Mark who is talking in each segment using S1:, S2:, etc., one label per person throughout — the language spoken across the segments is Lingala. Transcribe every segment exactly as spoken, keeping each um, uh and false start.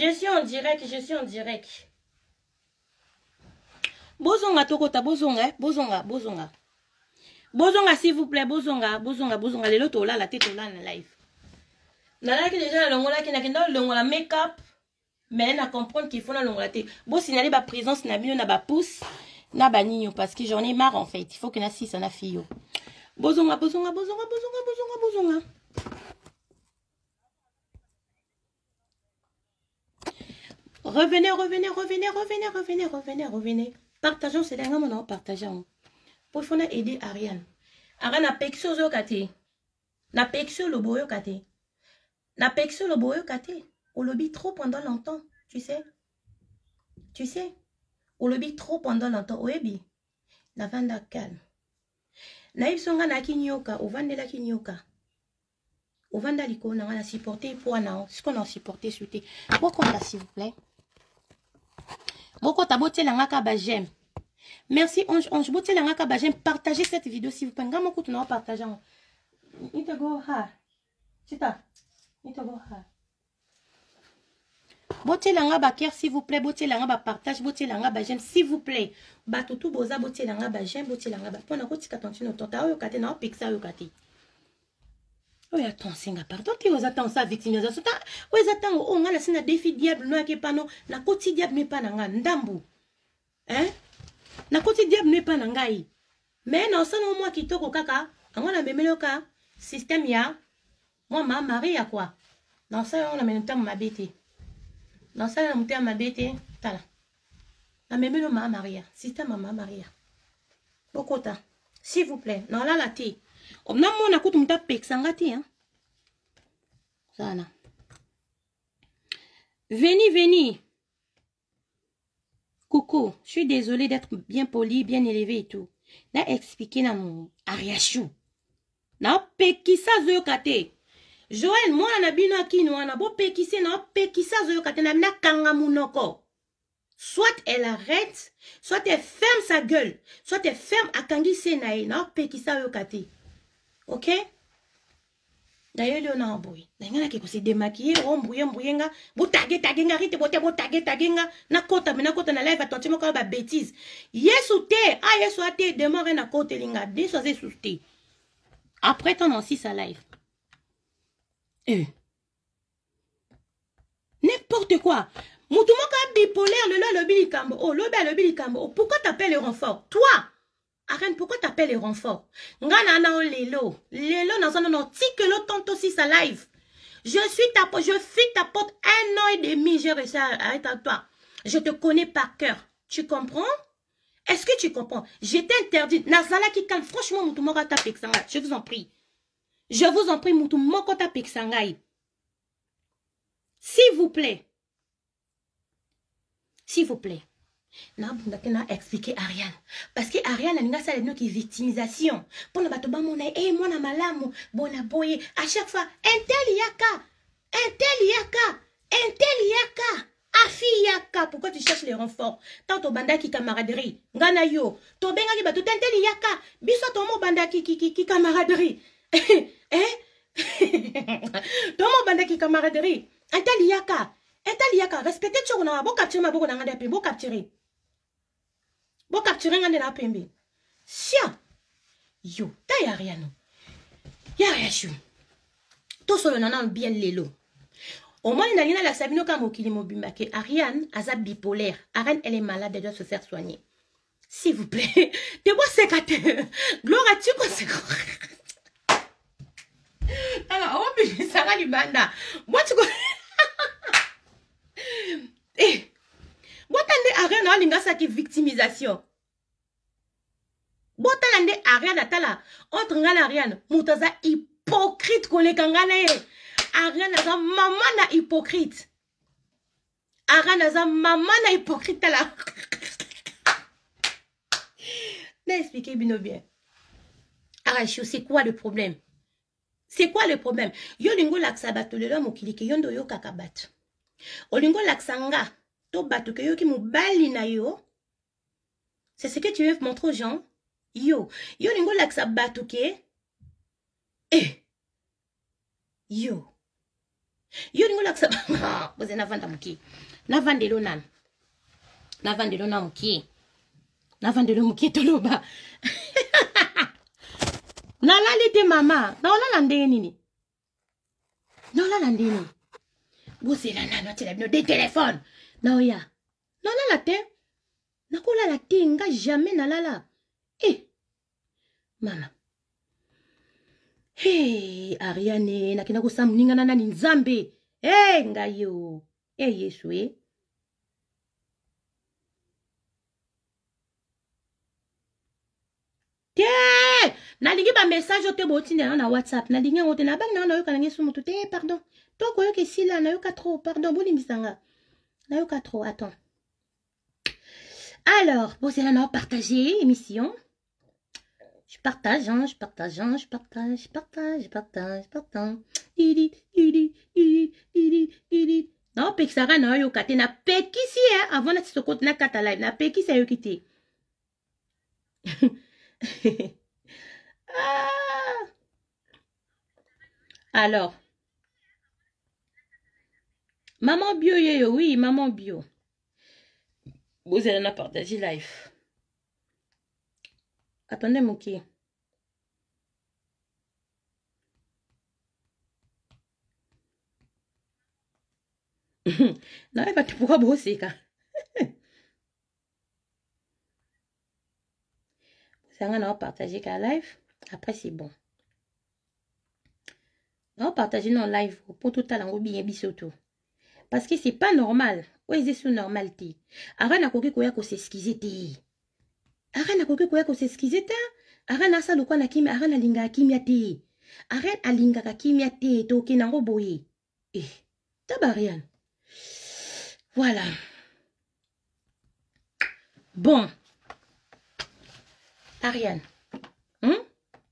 S1: Je suis en direct, je suis en direct. Bozonga tokota, bozonga, bozonga, bozonga. Bozonga s'il vous plaît, bozonga, bozonga, bozonga. Les lotos là, la tête là, la live. Nala qui déjà la longola qui n'a qu'un longola make-up. Mais na comprendre qu'il faut la longola tête. Bon, signaler ba présence na bino na ba pouce. Na ba nino parce que j'en ai marre en fait. Il faut que na six na fille. Bozonga, bozonga, bozonga, bozonga, bozonga, bozonga. Revenez, revenez, revenez, revenez, revenez, revenez, revenez. Partageons, c'est dernier moment, partageons. Pour faut aider Ariane. Ariane a pexo zo kate. Na pexo le boyo kate. Na pexo le boyo kate. On lobby trop pendant longtemps, tu sais. Tu sais. On lobby trop pendant longtemps. Oebi. Na vanda calme. Na ibsonga na kinyoka, o vande la kinyoka. O vanda liko na na supporter pour na, ce qu'on a supporté souté. Pourquoi s'il vous plaît? Boko tabote la ngaka ba j'aime. Merci Ange Ange bote la ngaka ba j'aime. Partagez cette vidéo s'il vous plaît. Ngamo kutu na partager. Ita go ha. Chita. Ita go ha. Bote la ngaka ba cœur s'il vous plaît. Bote la ngaka ba partage. Bote la ngaka ba j'aime s'il vous plaît. Ba tutu boza bote la ngaka ba j'aime. Bote la ngaka ba. Pona ko tika tantino tota oyo kate na pixa oyo kate. Oui, attends, c'est un pardon. Tu as attends ça, victimisation. Oui, attends, on a la défi diable, non, qui est pas non. Na koti diable n'est pas nanga, ndambu. Hein? Na koti diable n'est pas nangai. Mais non, ça non, moi qui toko kaka. On a même le cas. Système ya. Moi, ma mari à quoi? Non, ça, on a même le temps ma bête. Non, ça, on a même le temps ma bête. Tala. On a même le ma maria. Système ma maria. Bokota. S'il vous plaît. Non, là, la thé. On a mon akut muta pexangati hein. Sana. Venez, venez. Coucou, je suis désolée d'être bien poli, bien élevé et tout. N'a expliqué na mon ariachou. Na pekisa zo kate. Joël, moi na bino akino na bo pekise na pekisa zo kate na mina kanga munoko. Soit elle arrête, soit elle ferme sa gueule, soit elle ferme akangi senae na pekisa yo kate. Ok? D'ailleurs, on a un bruit. D'ailleurs, on s'est démaquillé, on brouille, on brouille, on tague, tague, rite, bote, bote, tague, tague, na kota, mais na kota na live, attention, comme ba bêtise. Yesu te, ah, yesu te, demande na kote linga, désoisé sous te. Après, ton aussi sa live. Euh. N'importe quoi. Moutoumaka bipolaire, le lo, le bilikambo, oh, le bel, le bilikambo, pourquoi t'appelles le renfort? Toi! Arène, pourquoi t'appelles les renforts? Ngana na lelo. Lelo na zone non tique le tonto si sa live. Je suis ta porte, je fuis ta porte un an et demi, j'ai réussi à arrêter à toi. Je te connais par cœur. Tu comprends? Est-ce que tu comprends? J'étais interdite. Nazala qui calme. Franchement, moutou moko ta pexanga. Je vous en prie. Je vous en prie, moutou moko ta pexanga. S'il vous plaît. S'il vous plaît. Na bunda expliquer Ariane parce que Ariane a une salle qui victimisation pour ne pas tomber mon eh moi na malamu bona boye à chaque fois intel yaka intel yaka intel yaka afi yaka pourquoi tu cherches les renforts tant au banda qui camaraderie ngana yo to benga ki batu intel yaka biso to mo banda ki ki ki camaraderie eh to mo banda ki camaraderie intel yaka intel yaka respectez tu na bo capturer ma bo na ngada pe bo capturer. Bon capturer ngande na pembe. Sia. Yo, ta ya rien. Ya rien chou. To solo nana bien lelo. Au moins nalina la sabino ka mokili mobimba ke Ariane aza bipolaire. Ariane elle est malade, elle doit se faire soigner. S'il vous plaît. Te bois secate. Gloire à tu quoi c'est. Alors, on peut ça va libanda. Moi tu Eh Botande Ariane na linga sa ki victimisation. Botande Ariane atala entre ngana Ariane mutaza hypocrite kole kangana ye. Ariane za maman na hypocrite. Ariane za maman na hypocrite tala. N'a expliqué bien bien. Arachio, c'est quoi le problème? C'est quoi le problème? Yo lingo laksabato le lo mokilike yondo yo kakabat. Olingo laksanga. C'est ce que tu veux montrer aux gens. Yo, yo lingo laksa batuke. Eh. Yo. Yo lingo la ksaba. Boze na vanda muki. Na vandelo nan. Na vandelo na muki. Na vandelo muki toloba. Na lali te mama. Na ola lande nini. Na ola lande nini. Boze la nan watela bino de téléphone. Na oya. Na ola la te. Na kola la te nga jamais na lala. Eh. Mama. Hey, Ariane, na kina kusa mninga na nani nzambe. Hey, nga yo. Hey, Yesu, eh. Te, na lingi ba message ote boti na na WhatsApp. Na lingi ote na bang na na yoka na ngesu mutu. Te, pardon. To ko yoke si la na yoka trop. Pardon, boli misanga. Na yoka trop, attends. Alors, bon, c'est là, on partager émission. Je partage, hein, je partage, hein, je partage, je partage, je partage, je partage. Non, Pexara, non, yo kate na pekisi, hein, avant na tito kote na kata live, na pekisi yo kite. Ah. Alors, maman bio, yo, yo, oui, maman bio. Vous allez en partager live. Attendez, mon qui. Non, mais pas tu pourras bosser, car. Vous allez en partager qu'à live. Après, c'est bon. On partager non live pour tout à l'heure, bien bisoto. Parce que c'est pas normal. Ouais, c'est sous normalité. Arana koke koya ko s'excuser te. Arana koke koya ko s'excuser te. Arana sa lokwa na kimi, arana linga kimia te. Arana alinga ka kimia te to ke nango boye. Eh, tabarian. Voilà. Bon. Ariane. Hein?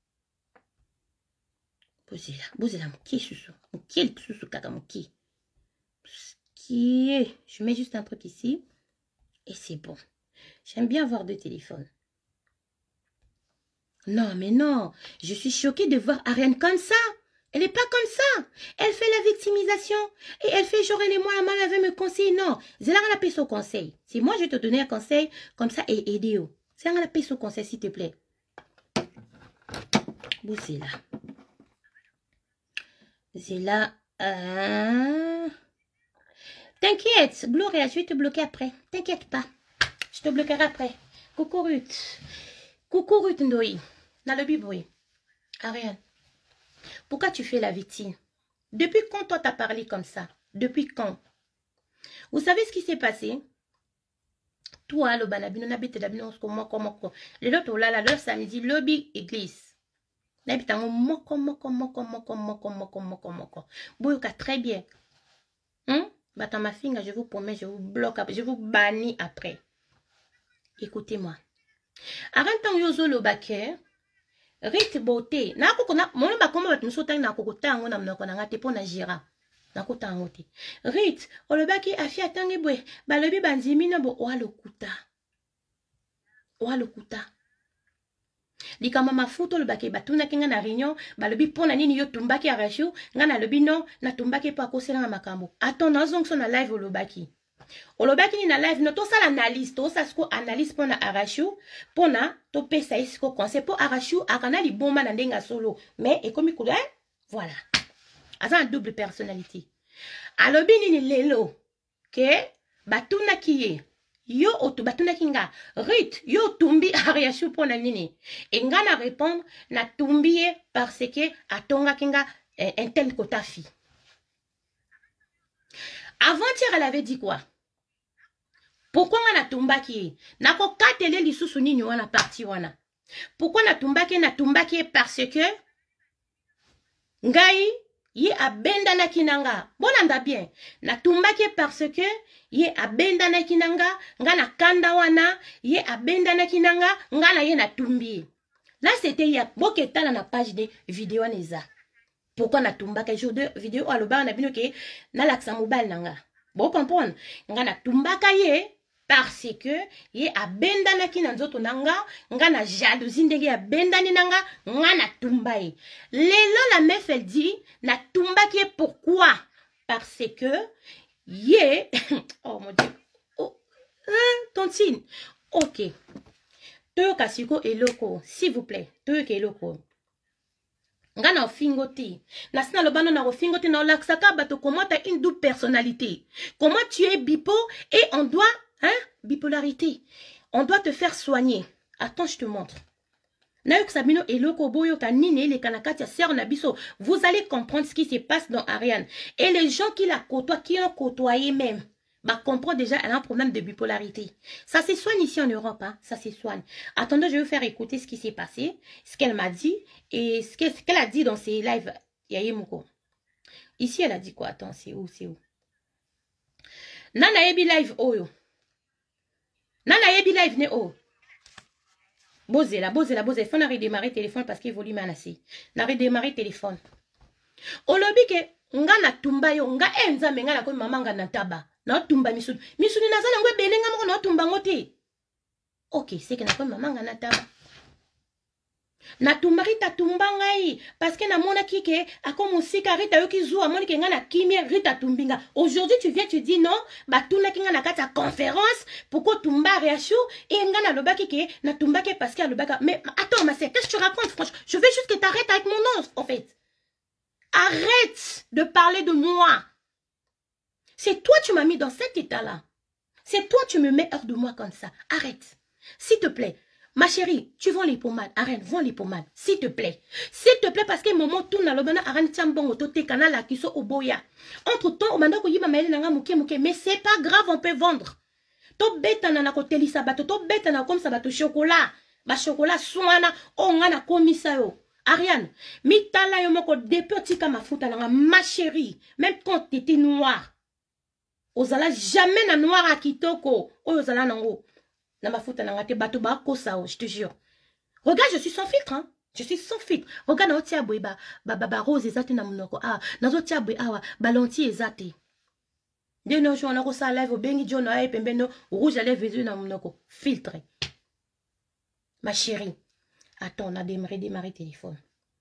S1: Posez là. Posez là, mon qui sous mon qui est sous kaka mon qui. Qui est. Je mets juste un truc ici. Et c'est bon. J'aime bien avoir deux téléphones. Non, mais non. Je suis choquée de voir Ariane comme ça. Elle n'est pas comme ça. Elle fait la victimisation. Et elle fait genre, elle et moi, la mal, elle veut me conseiller. Non. C'est là qu'on appelle son conseil. Si moi, je vais te donner un conseil comme ça et aider. C'est là qu'on appelle son conseil, s'il te plaît. Où c'est là? C'est là. Euh... T'inquiète, Gloria, je vais te bloquer après. T'inquiète pas. Je te bloquerai après. Coucou Ruth. Coucou Ruth Ndoi. Dans le biboui. Ariane. Pourquoi tu fais la victime? Depuis quand toi t'as parlé comme ça? Depuis quand? Vous savez ce qui s'est passé? Toi, le banabino, n'habite d'abino, comment, comment, comment. Le lot, là, là, le samedi, lobby, église. N'habite en moko, moko, moko, moko, moko, moko, moko, moko. Boyoka, très bien. Hum? Bata ma fille, je vous promets, je vous bloque, je vous bannis après. Écoutez-moi. Arrêtons yozo le baker. Rite beauté. Na ko na mo ba ko ba tnuso tang na ko tango na mnoko na ngate pona jira. Na ko tango ti. Rite o le baki afia tangi bwe ba lobi banzimi na bo wa lokuta. Wa lokuta. Lika mama futo le baki batuna kinga na réunion ba lobi pona nini yo tumbaki arashu nga na lobi no na tumbaki pa ko sela na makambo. Attends na zonk so na live o le baki. Olobaki ni na live no to sala analyse to sa sko analyse pona arashu pona to pesa isko conseil po arashu akana li bomba na ndenga solo mais ekomi kula voilà asa un double personnalité alobi ni lelo ke batuna kiye yo oto batuna kinga rit yo tumbi arashu pona nini e ngana répondre na tumbi parce que atonga kinga eh, un tel kota fi avant-hier elle avait dit quoi? Pourquoi on a tumbaki? Na ko katele lisusu nini wana parti wana. Pourquoi na tumbaki na tumbaki parce que ngai ye abenda na kinanga. Bona nda bien. Na tumbaki parce que ye abenda na kinanga, nga na kanda wana, ye abenda na kinanga, nga na ye na tumbi. Là c'était hier. Boketa na page de vidéo neza. Pourquoi na tumbaki jour de vidéo aloba na bino ke na laksa mobile nanga. Bon comprendre. Nga na tumbaka ye parce que ye abenda na kina nzoto nanga nga na jalousie ndenge abenda ni nanga nga na tumba ye. Lelo la meuf elle dit na tumba ki pourquoi parce que yé oh mon dieu oh, hein, tontine ok toyoka siko eloko s'il vous plaît toyoka eloko nga na ofingo te na sina lobano na ofingo te na olaksaka bato comment tu as une double personnalité, comment tu es bipo et on doit hein bipolarité on doit te faire soigner. Attends, je te montre. Vous allez comprendre ce qui se passe dans Ariane. Et les gens qui la côtoient, qui ont côtoyé même, bah, comprennent déjà elle a un problème de bipolarité. Ça se soigne ici en Europe, hein? Ça se soigne. Attendez, je vais vous faire écouter ce qui s'est passé, ce qu'elle m'a dit et ce qu'elle qu a dit dans ses lives. Ici, elle a dit quoi? Attends, c'est où? C'est où? Nana Ebi live oyo. Nana Ebi live ne oh. Bozela, bozela, bozela. Il faut redémarrer le téléphone parce qu'il volume anasi. Na redémarrer le téléphone. Olobi ke nga na tumba yo nga enza menga la ko mama nga na taba. Na tumba misuni. Misuni nazala ngwe belenga moko na tumba ngote. OK, c'est que na ko mama nga na taba. Na tumba rita tumba ngai parce que na mona kike ako musika rita yo kizu amoni ke nga na kimia rita tumbinga. Aujourd'hui tu viens tu dis non, ba tuna kinga na kata conférence pourquoi tumba réaction et nga na loba kike na tumba ke parce que loba mais attends ma c'est qu'est-ce que tu racontes franchement? Je veux juste que tu arrêtes avec mon nom en fait. Arrête de parler de moi. C'est toi tu m'as mis dans cet état-là. C'est toi tu me mets hors de moi comme ça. Arrête. S'il te plaît. Ma chérie, tu vends les pommades. Arrête, vends les pommades. S'il te plaît. S'il te plaît, parce que moment tourne à l'obana, arrête, tiens bon, autoté, canal, la kiso, au boya. Entre temps, au manda, ko yiba maele nanga muke muke. Mais c'est pas grave, on peut vendre. To beta na ko teli sabato, to beta na comme sabato chocolat. Ba chocolat, soana, o ngana komisa yo. Ariane, mi tala yo moko de petit kama futa nanga, ma chérie. Même quand t'étais noire. Ozala jamais na noir à kitoko. O ozala nango. Na mafuta na ngate bato ba kosa, je te jure. Regarde, je suis sans filtre, hein. Je suis sans filtre. Regarde, na otia boy ba ba ba rose ezate na munoko. Ah, na otia boy awa balonti ezate. De no jo na ko sa live bengi jo na e pembe no rouge à lèvres na munoko. Filtre. Ma chérie. Attends, on a démarré démarrer téléphone.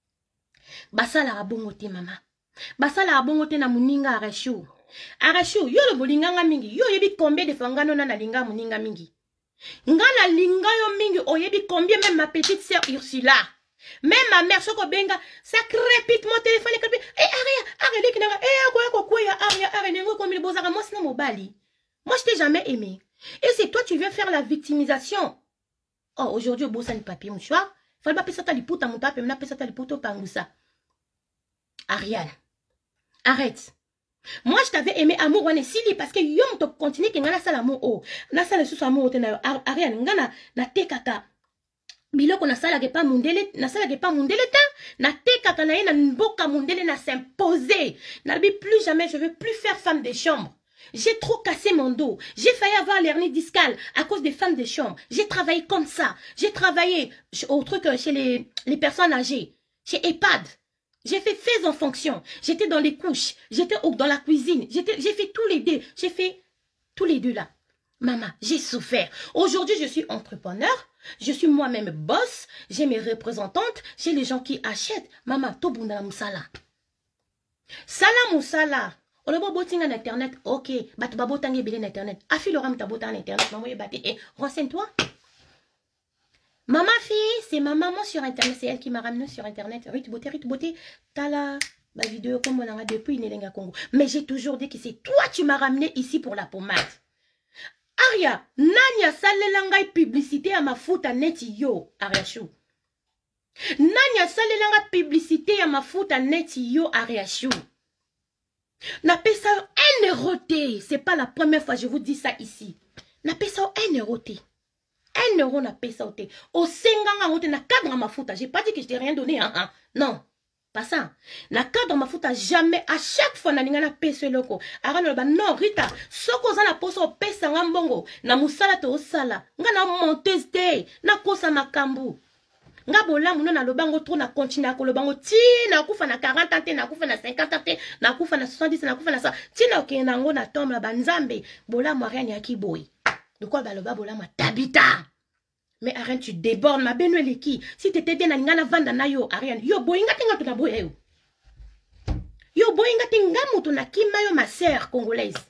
S1: Basa la rabongo te mama. Basa la rabongo te na muninga arashu. Arashu, yo lo bolinga mingi. Yo yebi combien de fangano na na linga muninga mingi. Ngana linga yo mingi oyebi combien même ma petite sœur Ursula même ma mère soko benga ça crépite mon téléphone crépite eh aria aria ki nanga eh quoi quoi quoi aria aria nengo comme le bozara moi c'est mobali moi je t'ai jamais aimé et c'est toi tu viens faire la victimisation. Oh aujourd'hui au bossa ni papier mouchoir fallait pas pesa ta liputa muta pe mna pesa ta liputo pangusa. Ariane arrête. Moi, je t'avais aimé amour wane sili parce que yo mto continue que ngana sala amour oh na sala sous amour tena Ariane ngana na tekaka biloko na sala ke pas mundele na sala ke pas mundele ta na tekaka na na mboka mundele na s'imposer na bi plus jamais je veux plus faire femme de chambre. J'ai trop cassé mon dos. J'ai failli avoir l'hernie discale à cause des femmes de chambre. J'ai travaillé comme ça. J'ai travaillé au truc chez les, les personnes âgées, chez EHPAD. J'ai fait fais en fonction. J'étais dans les couches. J'étais dans la cuisine. J'ai fait tous les deux. J'ai fait tous les deux là. Maman, j'ai souffert. Aujourd'hui, je suis entrepreneur. Je suis moi-même boss. J'ai mes représentantes. J'ai les gens qui achètent. Maman, to bunda musala. Sala musala. On a beau botinga internet. Ok. Bat babo tangi bile internet. Afi l'oram ta botin internet. Maman, bate. Eh, renseigne-toi. Maman fille, c'est ma maman sur internet, c'est elle qui m'a ramené sur internet. Rite beauté, Rite beauté, t'as la, la vidéo comme on a depuis Nelenga Congo. Mais j'ai toujours dit que c'est toi qui m'as ramené ici pour la pommade. Aria, nanya salelanga publicité à ma foot à net yo, Aria Chou. Nanya salelanga publicité à ma foot à net yo, Aria Chou. N'a pas ça un euro. C'est pas la première fois que je vous dis ça ici. N'a pas ça un euro. Un euro n'a pas sauté. Au senganga ngote na cadre ma fouta. J'ai pas dit que je t'ai rien donné. Hein, hein. Non. Pas ça. Na cadre ma fouta jamais. À chaque fois na ninga na pese loko. Arano ba non Rita. Soko za na poso pesa ngambongo. Na musala to osala. Nga na monteuse te. Na kosa makambu. Nga bola muno na lobango trop na continue ko lobango ti na kufa na quarante ans na kufa na cinquante ans na kufa na soixante-dix na kufa na ça. Ti na ke na ngo na tombe la banzambe. Bola mo rien ya ki boy. De quoi baloba bola ma tabita. Mais Ariane, tu débordes ma benoué qui. Si tu étais bien à Ngana Vanda na yo, Ariane, yo boy nga tenga tuna boy yo. Yo boinga te ngamutu na kimayo ma sœur congolaise.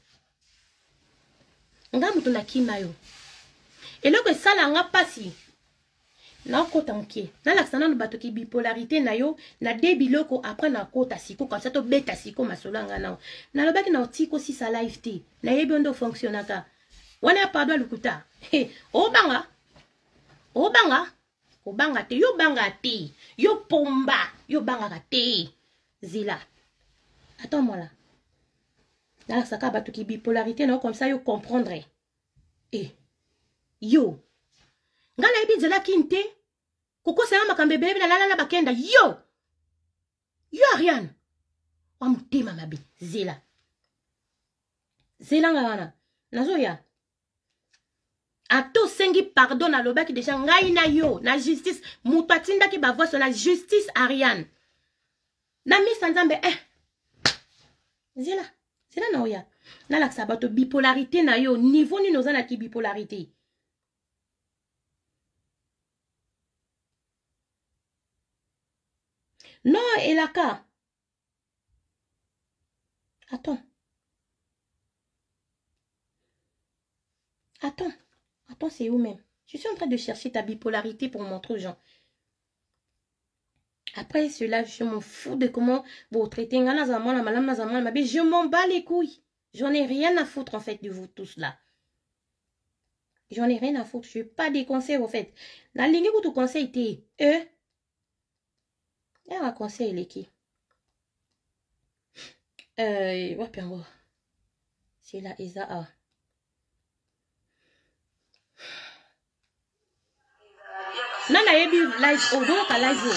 S1: Ngamutu na kimayo. Et là que ça la nga pasi. Na kota mke. Na laksana no bato ki bipolarité na yo na debiloko après na kota siko comme ça to beta siko masolanga na. Na lobaki na otiko si sa life te. Na yebi ondo fonctionnaka. Wana pardon lukuta. He, obanga. Obanga. Obanga te yo banga te. Yo pomba, yo banga te. Zila. Attends-moi là. Là, ça ka bato ki bipolarité, non, comme ça, yo comprendrait. Eh. Yo. Ngala ebi zela kinte. Koko sema makambebele na lala la bakenda. Yo. Yo Ariane. Wa mutema mabi. Zila. Zila ngana. Nazo ya. Ato sengi pardon na loba ki deja ngai na yo. Na justice. Mutatinda ki bavwa so na justice Ariane. Na mi sanzambe eh. Zela, zela na oya. Na la sabato bipolarité na yo niveau ni nozana ki bipolarité. Non, Elaka. Attends. Attends. Attends, c'est où même? Je suis en train de chercher ta bipolarité pour montrer aux gens. Après cela, je m'en fous de comment vous traitez. Je m'en bats les couilles. J'en ai rien à foutre en fait de vous tous là. J'en ai rien à foutre. Je n'ai pas des conseils en fait. La ligne où tu conseilles, t'es eux. Il y a un conseil les qui. Euh, ouais, puis encore. C'est la Esa A. Nana yebi live odo ka live.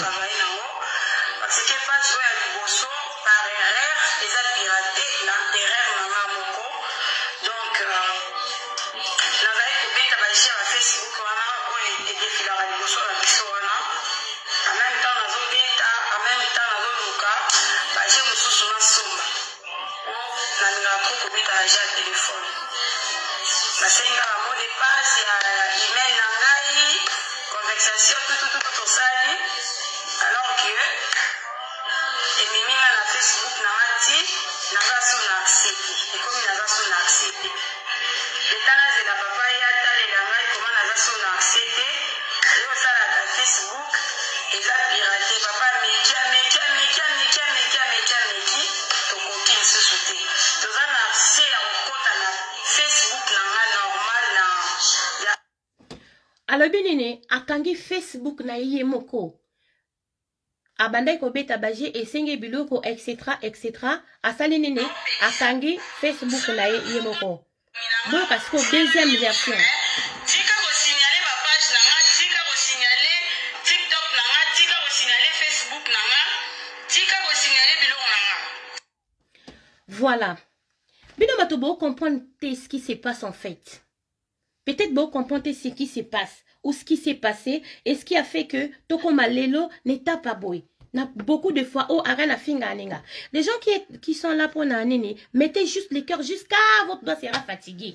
S2: Alors que et mimi na Facebook na mati na za sona accepté et comme na za sona accepté l'état de la papa ya tale la ngai comment na za sona accepté et au sala ta Facebook et za piraté papa mekia mekia mekia mekia mekia mekia meki to koki se sauté to za na accès ya okota na Facebook na nga normal na ya
S1: alobi nini akangi Facebook na ye moko abandai ko beta baje esenge biloko etc etc asali nini akangi Facebook na ye moko donc parce que deuxième version
S2: tika ko signaler ma page na nga tika ko signaler TikTok na nga tika ko signaler Facebook na nga tika ko signaler biloko na nga.
S1: Voilà bino bato bo comprendre ce qui se passe en fait. Peut-être bon comprendre ce qui se passe ou ce qui s'est passé et ce qui a fait que Toko Malelo n'est pas boy. Na beaucoup de fois oh arena finga ninga. Les gens qui qui sont là pour nanini, mettez juste les cœurs jusqu'à votre doigt sera fatigué.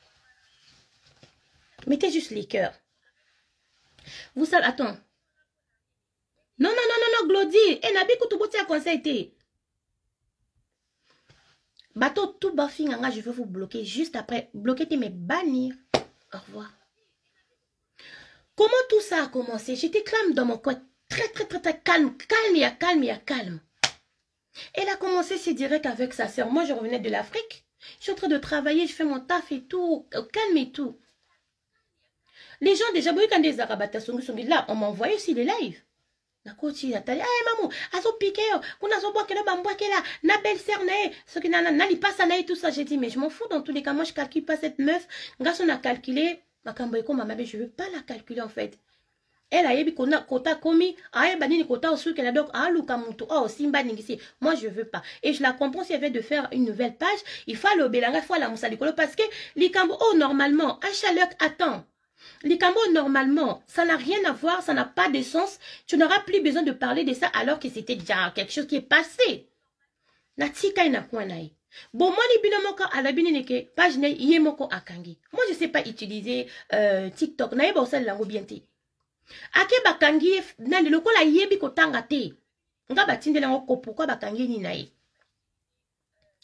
S1: Mettez juste les cœurs. Vous savez attends. Non non non non non Glody, et nabi kutubuti a conseillé. Bateau tout bafinganga, je vais vous bloquer juste après bloquer mes bannir. Au revoir. Comment tout ça a commencé? J'étais calme dans mon coin. Très, très, très, très calme. Calme, il y a calme, il y a calme. Elle a commencé, c'est direct avec sa soeur. Moi, je revenais de l'Afrique. Je suis en train de travailler, je fais mon taf et tout. Calme et tout. Les gens, déjà, quand des arabata sont là, on m'a envoyé aussi les lives. La coach, il a dit, hey, maman, azo piqué, qu'on a zo bois, qu'elle a bambois, qu'elle a, na belle-sœur, ce qui n'a n'a pas ça, et tout ça. J'ai dit, mais je m'en fous dans tous les cas. Moi, je calcule pas cette meuf. Grâce on a calculé, ma camboyko, ma mère, je veux pas la calculer en fait. Elle a yebi kota komi, a banini kota osu qu'elle a donc a luka mutu, oh simba ningisi. Moi, je veux pas. Et je la comprends si elle veut de faire une nouvelle page, il faut le belanga, il faut la moussalikolo parce que l'ikambo, oh, normalement, un chaleur attend. L'ikambo, normalement, ça n'a rien à voir, ça n'a pas de sens. Tu n'auras plus besoin de parler de ça alors que c'était déjà quelque chose qui est passé. Natika ina kwanai. Bon, moi, les binomoka à la bineke, page ne yemoko akangi. Moi, je sais pas utiliser euh, TikTok. Nae ba osali lango bienti. Ake bakangi nani lokola yebi kotanga te. Nga batinde lango ko pourquoi bakangi ni nae.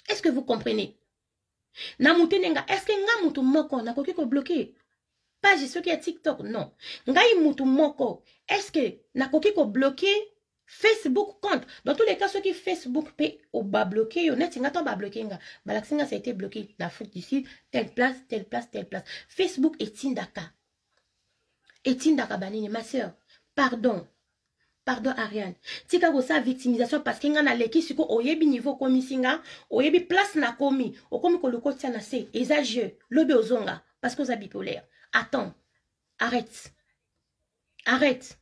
S1: Est-ce que vous comprenez? Na mutenenga, est-ce que nga mutu moko na koki ko bloquer? Page ce qui est TikTok, non. Ngai mutu moko, est-ce que na koki ko bloquer Facebook compte? Dans tous les cas, ceux qui Facebook paient au bas bloqué, on est nga ba bloqué nga. Balaxinga ça a été bloqué. L'Afrique du Sud, telle place, telle place, telle place. Facebook est Tindaka. Et Tindaka banini, ma soeur. Pardon. Pardon, Ariane. Tika ko sa victimisation parce que nga na leki siko oyebi niveau komi singa, oyebi place na komi, o komi ko loko tia na se, eza jeu, lobe ozonga, parce que oza bipolaire. Attends. Arrête. Arrête.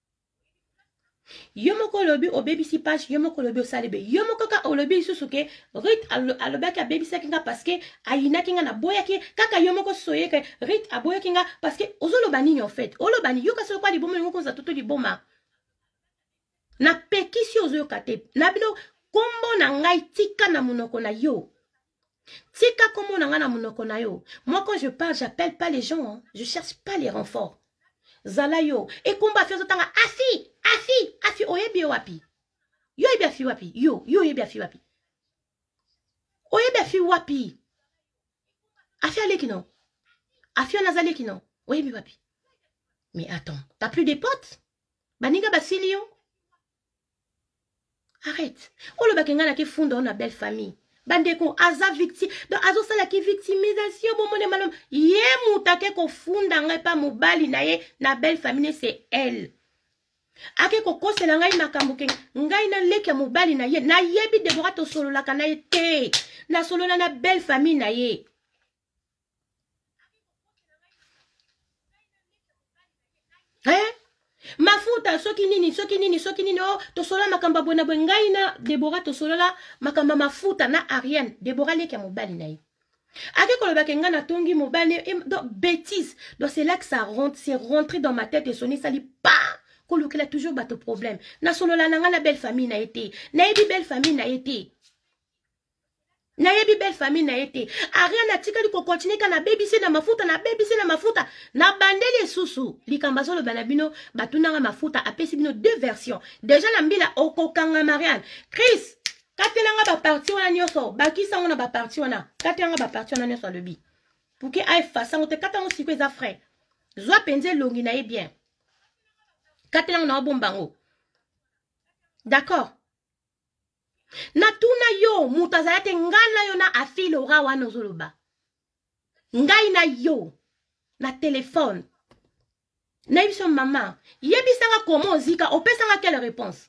S1: Yomoko lobi o baby si page, yomoko lobi o salebe. Yomoko ka o lobi susuke, rit aloba ka baby sakinga parce que ayina kinga na boya ki, kaka yomoko soye ke rit a boya kinga parce que ozo lobani en fait. O lobani yoka so kwa di bomo ngoko za toto di boma. Na pekisi ozo kate. Na bino kombo na ngai tika na munoko na yo. Tika kombo na nga na munoko na yo. Moi quand je parle, j'appelle pas les gens, hein. Je cherche pas les renforts. Zala yo. Et combat fait autant afi, afi, afi oyebi wapi. Yo ebi afi wapi. Yo, yo ebi afi wapi. Oyebi afi wapi. Afi aleki non. Afi onazaleki non. Oyebi wapi. Mais attends, t'as plus des potes? Baniga basili yo. Arrête. Oh le bakenga na ke funda na belle famille. Bandeko aza victime. Donc azo sala ki victimisation bon mon malom. Ye mutake ko funda ngai pa mobali na ye na belle famille c'est elle. Ake ko kosela ngai makambuke ngai na leke mobali na ye na yebi Deborah to solo la kana ye te. Na solo na na belle famille na ye. Hein? Mafuta soki nini soki nini soki nini oh to sola makamba bona ngai na Deborah to sola makamba mafuta na Ariane Deborah leki mobali na ye. Ake ko lobaka nga na tongi mobali donc bêtise. Donc c'est là que ça rentre, c'est rentré dans ma tête et sonné ça li pa ko lokela toujours bato problème. Na solo la nga na belle famille na été. Na yebi belle famille na été. Na yebi belle famille na été. Ariane atika li ko continuer kana baby c'est na mafuta na baby c'est na mafuta na bandeli susu likambazo lo banabino batuna nga mafuta apesi bino deux versions. Déjà na mbila okokanga Marianne. Chris katelanga ba parti wana nyoso bakisa ngona ba parti wana katelanga ba parti wana nyoso lobi pour que ay fasa ngote katango siko eza frère zwa penze longi na ye bien katelanga na bombango d'accord na tuna yo mutazalate ngana yo na afilo ra wana zoloba ngai na yo na téléphone na yebisa mama yebisanga comment zika opesanga quelle réponse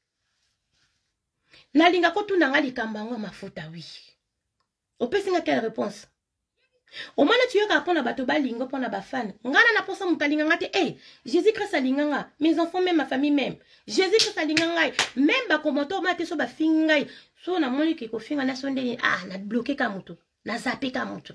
S1: nalinga ko tuna nga likambango mafuta oui opesinga quelle réponse o mana tu yoka pona bato balingo pona ba fan ngana na posa mutalinga ngate eh Jésus Christ alinga nga mes enfants même ma famille même Jésus Christ alinga ngai même ba commentaire mate so ba fingai so na moni ke ko finga na sonde ah na bloquer ka mutu na zapper ka mutu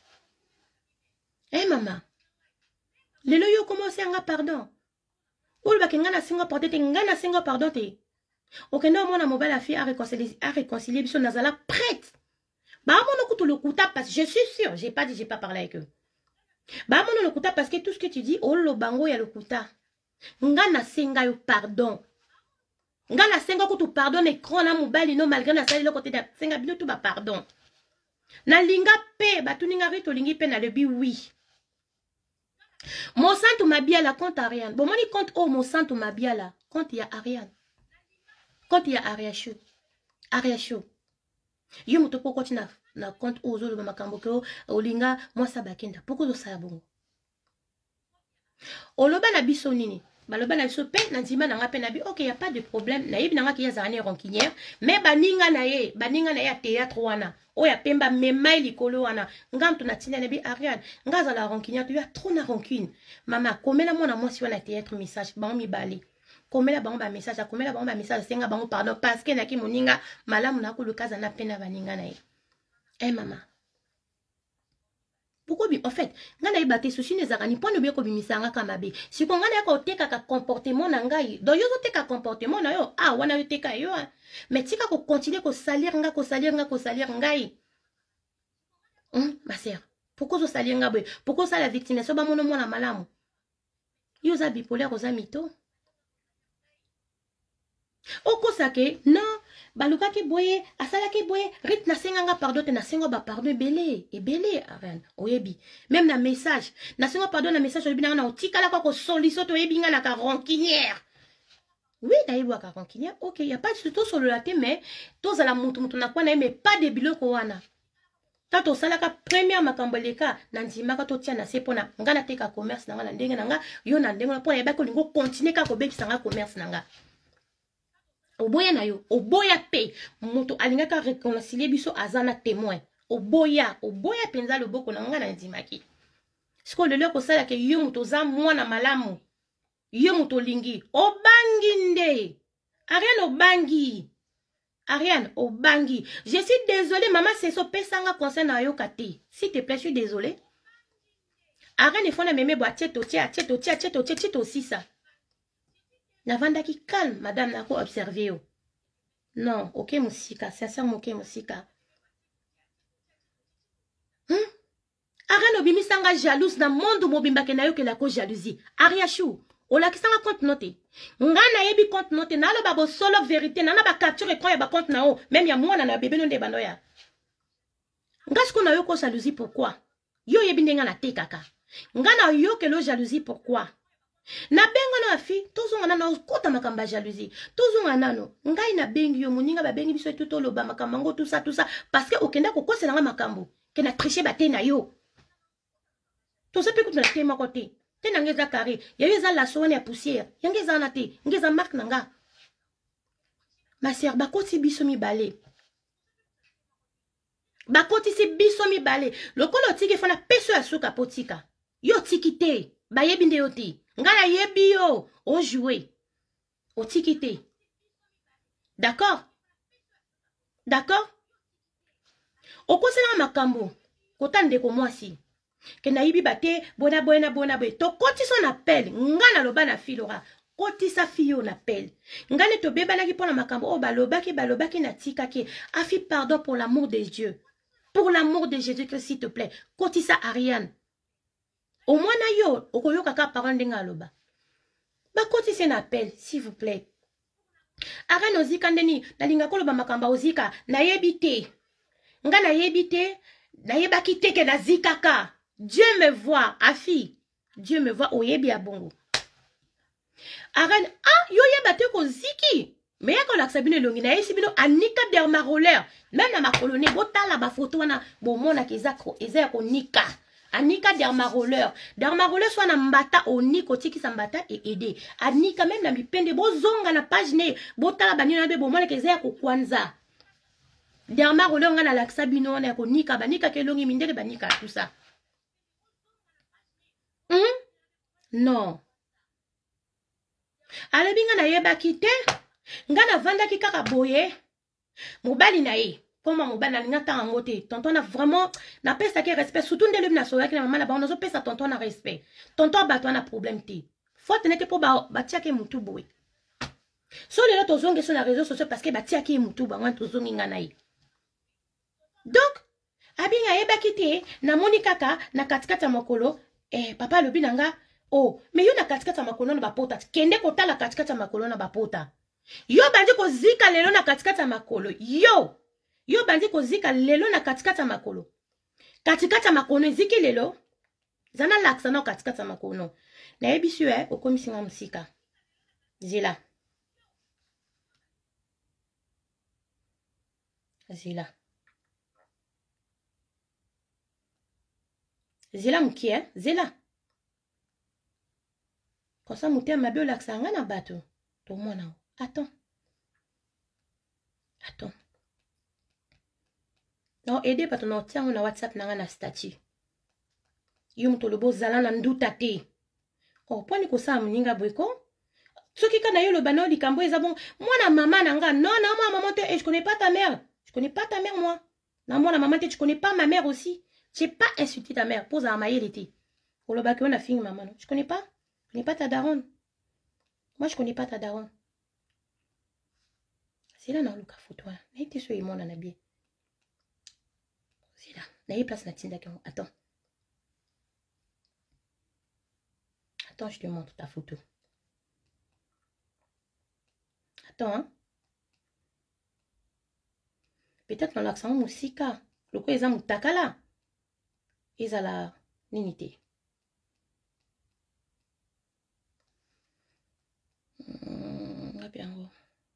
S1: eh mama lelo yo commencer nga pardon ou ba kenga na singa porter te ngana singa pardon te. Ok, non, mon mobile a fait à réconcilier, à réconcilier, bisous, nazala prête. Bah, mon okutu le kuta parce que je suis sûre, j'ai pas dit, j'ai pas parlé avec eux. Bah, mon le kuta parce que tout ce que tu dis, oh, le bango, ya le kuta. Nga na senga yo pardon. Nga na senga kutu pardon, et kron na mobile, non, malgré na sali le côté de senga bino tout ba pardon. Na linga pe, bah, tu ninga rito lingi pe na le bi oui. Mon santo mabiala compte Ariane. Bon, mon y compte, oh, mon santo mabiala compte ya Ariane. Quand il y a Ariacho, Ariacho, yo muto poko tina na compte ozo le makambo ko olinga moi sabakenda poko zo sabongo. Oloba na biso nini? Baloba na biso pe na ndima na nga pe na bi OK, y a pas de problème. Na yebi na nga ki ya zane rancunière, mais baninga na ye, baninga na ya théâtre wana. O ya pemba memai likolo wana. Ngam to na tina na bi Ariane, ngaza la rancunière, tu y a trop na rancune. Mama, komela mona moi si wana théâtre message ba mi bali. Komela bango ba message, komela bango ba message, senga bango pardon parce que naki moninga malamu na ko le kaza na pena baninga na ye. Eh maman. Pourquoi bien en fait, ngana ibate sushi ne zakani point no ko bimisanga kamabe. Si ko ngana ko teka ka comportement na ngai, do yo teka comportement na yo, ah wana yo teka yo. Mais tika ko continuer ko salir nga ko salir nga ko salir ngai. Hum, ma sœur. Pourquoi zo salir nga boy? Pourquoi ça la victimisation ba mono mona malamu? Yo za bipolaire aux amito. Oko sake, non, baluka ki boye asala ki boye rit na senganga pardon te na sengo ba pardon belé et belé Ariane oyebi même na message na sengo pardon na message oyebi na otikala kwa ko solution to yebi nga na ka rancunière oui na yebi ka rancunière OK y a pas de surtout sur le laté mais tous à la mutu mutu na kwa na mais pas de biloko wana quand on salaka première makambo leka na ndimaka to tia na se pona nga na teka commerce na nga na ndenge na nga yo na ndenge na pona yeba ko lingo continuer ka ko bekisa nga commerce na nga oboya na yo oboya pe moto alingaka réconcilier biso azana témoin oboya oboya penza loboko na nga na ndimaki siko lelo ko sala ke yo moto za mwana malamu yo moto lingi obangi nde Ariane obangi Ariane obangi je suis désolée maman c'est so pesanga concerne na yo kati s'il te plaît je suis désolée Ariane fona meme bo tieto tia tieto tia tieto tia tieto aussi ça Navanda qui calme, madame n'a pas observé. Non, ok, musika, sincèrement, ok, musika. Hum? Arrête obimi sanga jalouse na monde mobimba ke na yo ke la ko jalousie. Ariachou, o la ki sanga compte noté. Nga na yebi compte noté, na lo babo solo vérité, na na ba capture écran ya ba compte na o, même ya mwana na bébé non de banoya. Nga sko na yo ko jalousie pourquoi? Yo yebi ndenga na te kaka. Nga na yo ke lo jalousie pourquoi? Na bengo na fi tozonga na kota makamba jalousie tozonga nano ngai na bengi yo moninga ba bengi biso tout lo ba makambo tout ça tout ça parce que okenda ko kosela nga makambo ke na tricher ba te na yo to se pe ko na te ma côté te na ngeza carré ya yo za la soane ya poussière ya ngeza na te ngeza marque nanga ma sœur ba koti biso mi balé ba koti si biso mi balé lokolo tiki fona peso ya suka potika yo tikite ba yebi nde yo ti Ngana yebi yo, o joué, o tikité. D'accord? D'accord? O kosela makambo, kotan de ko mwasi. Ke na yibi bate, bona bona bona be. To koti son appel, ngana loba na filora. Koti sa fiyo na appel. Ngane to beba na ki pona makambo, o balobaki balobaki na tikaki. Afi pardon pour l'amour de Dieu. Pour l'amour de Jésus-Christ, s'il te plaît. Koti sa Ariane. Au moins na yo, okoyo kaka parole ndenga loba. Ba koti sen appel, s'il vous plaît. Arano zika ndeni, na linga koloba makamba ozika, na yebite. Nga na yebite, na yebaki teke na zikaka. Dieu me voit, afi. Dieu me voit, oyebi ya bongo. Aran, ah, yo yebate ko ziki. Mais yako laksabine longi na yesibino anika dermaroller. Même na makolone, botala ba photo wana, bo mona kezako, eza ko nika. Anika dermaroller. Dermaroller soit na mbata oniko tiki sa mbata et aider. Anika même na mipende bo zonga na page ne. Bo tala bani na be bo mona keze ya ko kwanza. Dermaroller nga na laksa bino na ko nika banika ke longi mindele banika tout ça. Hmm? Non. Ale binga na yeba kite. Nga na vanda ki kaka boye. Mobali na ye. Comment mon ban na ta ngote tonton na vraiment na pesa ke respect surtout ndele na soya ki na mama na ba onazo pesa tonton na respect tonton ba toi na problème te faute nete po ba ba tia ke mutu boy so le to zonge sur na réseaux sociaux parce que ba tia ke mutu ba ngwa to zongi ngana yi donc abinga yeba kite na moni kaka na katikata makolo eh papa lobi nanga oh mais yo na katikata makolo na ba pota kende kotala katikata makolo na ba pota yo bandi ko zika lelo na katikata makolo yo Yo bandi ko zika lelo na katikata makolo. Katikata makono ziki lelo. Zana laksa na katikata makono. Na ebisu eh okomisi nga musika. Zila. Zila. Zila mkie, zila. Kosa mutia mabe laksa nga na bato. To mwana. Attends. Attends. Non, aidez pas ton entier, on a WhatsApp na na statut. Yo mtolobo zala na nduta te. Oh, poni ko sa mninga bweko. Soki kana yo le bano likambo eza bon. Moi na maman nanga, non non moi maman te, et je connais pas ta mère. Je connais pas ta mère moi. Non moi na maman te, tu connais pas ma mère aussi. J'ai pas insulté ta mère, pose à mailler l'été. Pour le bac on a fini maman. Non? Je connais pas. Je connais pas ta daronne. Moi je connais pas ta daronne. C'est là na luka photo. N'était so imona na bien. C'est là. N'ayez place Natinda. Attends. Attends, je te montre ta photo. Attends, hein. peut-être dans l'accent musika le ko eza mutakala ezala nini te ngapi yango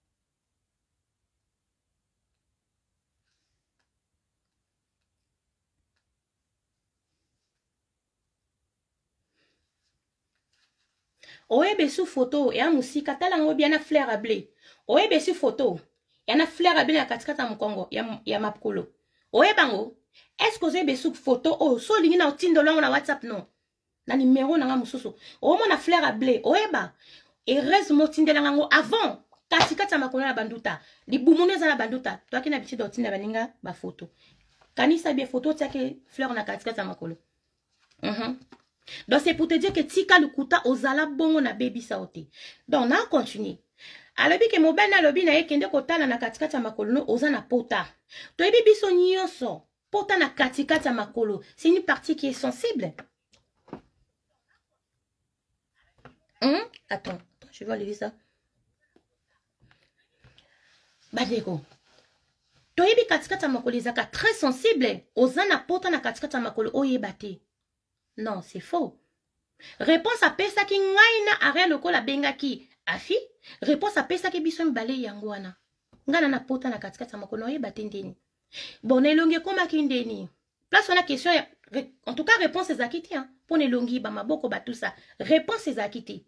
S1: oyebe su photo ya musika tala ngo bien na fleur à blé oyebe su photo ya na fleur à blé na katikata mukongo ya ya mapkolo oyeba ngo est-ce que oyebe su photo oh so lingi na otindo longo na WhatsApp non na numéro na nga mususu o mona fleur à blé oyeba erase motindela ngo avant katikata makolo na banduta libumuneza na banduta to akina bitide otinda baninga ba photo kanisa bien photo tiake fleur na katikata makolo mhm mm donc c'est pour te dire que tika lukuta ozala bongo na baby saote. Donc on a continué. Alobi ke mobile na lobi na ekende kotala na katikata makolo no oza na pota. To ebi biso nyonso pota na katikata makolo. C'est une partie qui est sensible. Hum? Attends, attends, je vais enlever ça. Badeko. To ebi katikata makolo ezaka très sensible. Oza na pota na katikata makolo oyebate. Non, c'est faux. Réponse à pesa ki ngaina are loko la benga ki afi. Réponse à pesa ki biso mbale yanguana. Ngana na pota na katikata makolo oyebate ndeni. Bon, nelongi koma ki ndeni. Place on a question, en tout cas réponse est akiti hein. Pour nelongi ba maboko ba tout ça. Réponse est akiti.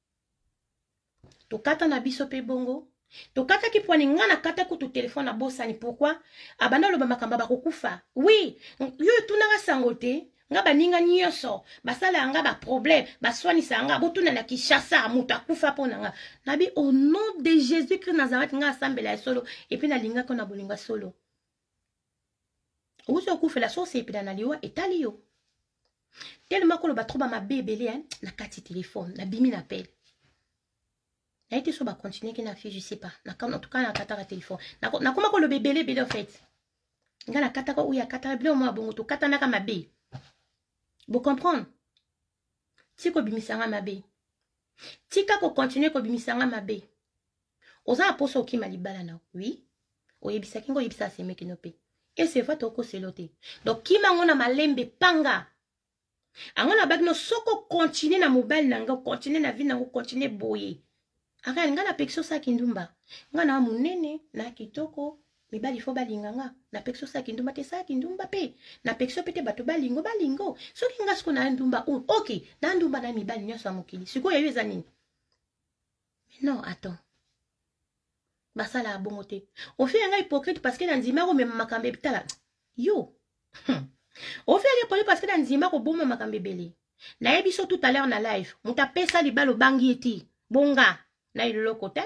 S1: To kata na biso pe bongo. To kata ki pwani ngana kata ku tu téléphone na bosani pourquoi? Abanda lo ba makamba ba kokufa. Oui, yo tunanga sangote. Nga baninga nyonso basala nga ba problème baswanisa nga botuna na Kinshasa muta kufa pona nga nabi au nom de Jésus Christ Nazareth nga asambela solo et puis na linga ko na bolinga solo ozo kufa la sauce et puis na liwa etalio tellement ko lo ba troba ma bébélé hein na kati téléphone na bimi na appel na été so ba continuer ki na fi je sais pas na en tout cas na kata ka téléphone na na koma ko lo bébélé bébé en fait nga na kata ko uya kata blo mo bongo to kata na ka mabe. Vous comprenez? Si ko bimisanga mabe. Tika ko continue ko bimisanga mabe. Oza aposo ki malibala na. Oui. Oyebisa kingo yebisa seme kinope. Et c'est vrai toko selote. Donc ki mangona malembe panga. Angona bagno soko continue na mobile nanga continue na vie nanga continue boye. Aka ngana pekso sa kindumba. Ngana munene na kitoko. Mibali fo balinganga na pekso sa kindumba te sa kindumba pe na pekso pete bato balingo balingo soki nga siko na ndumba ou ok na ndumba na mibali nyoso mokili siko ya yeza nini mais non attends basala bongo te o fait nga hypocrite parce que na nzima ko mema makambe bitala yo o fait nga poli parce que na nzima ko boma makambe bele na yebiso tout à l'heure na live muta pesa libalo bangi eti bonga na ilolo kote.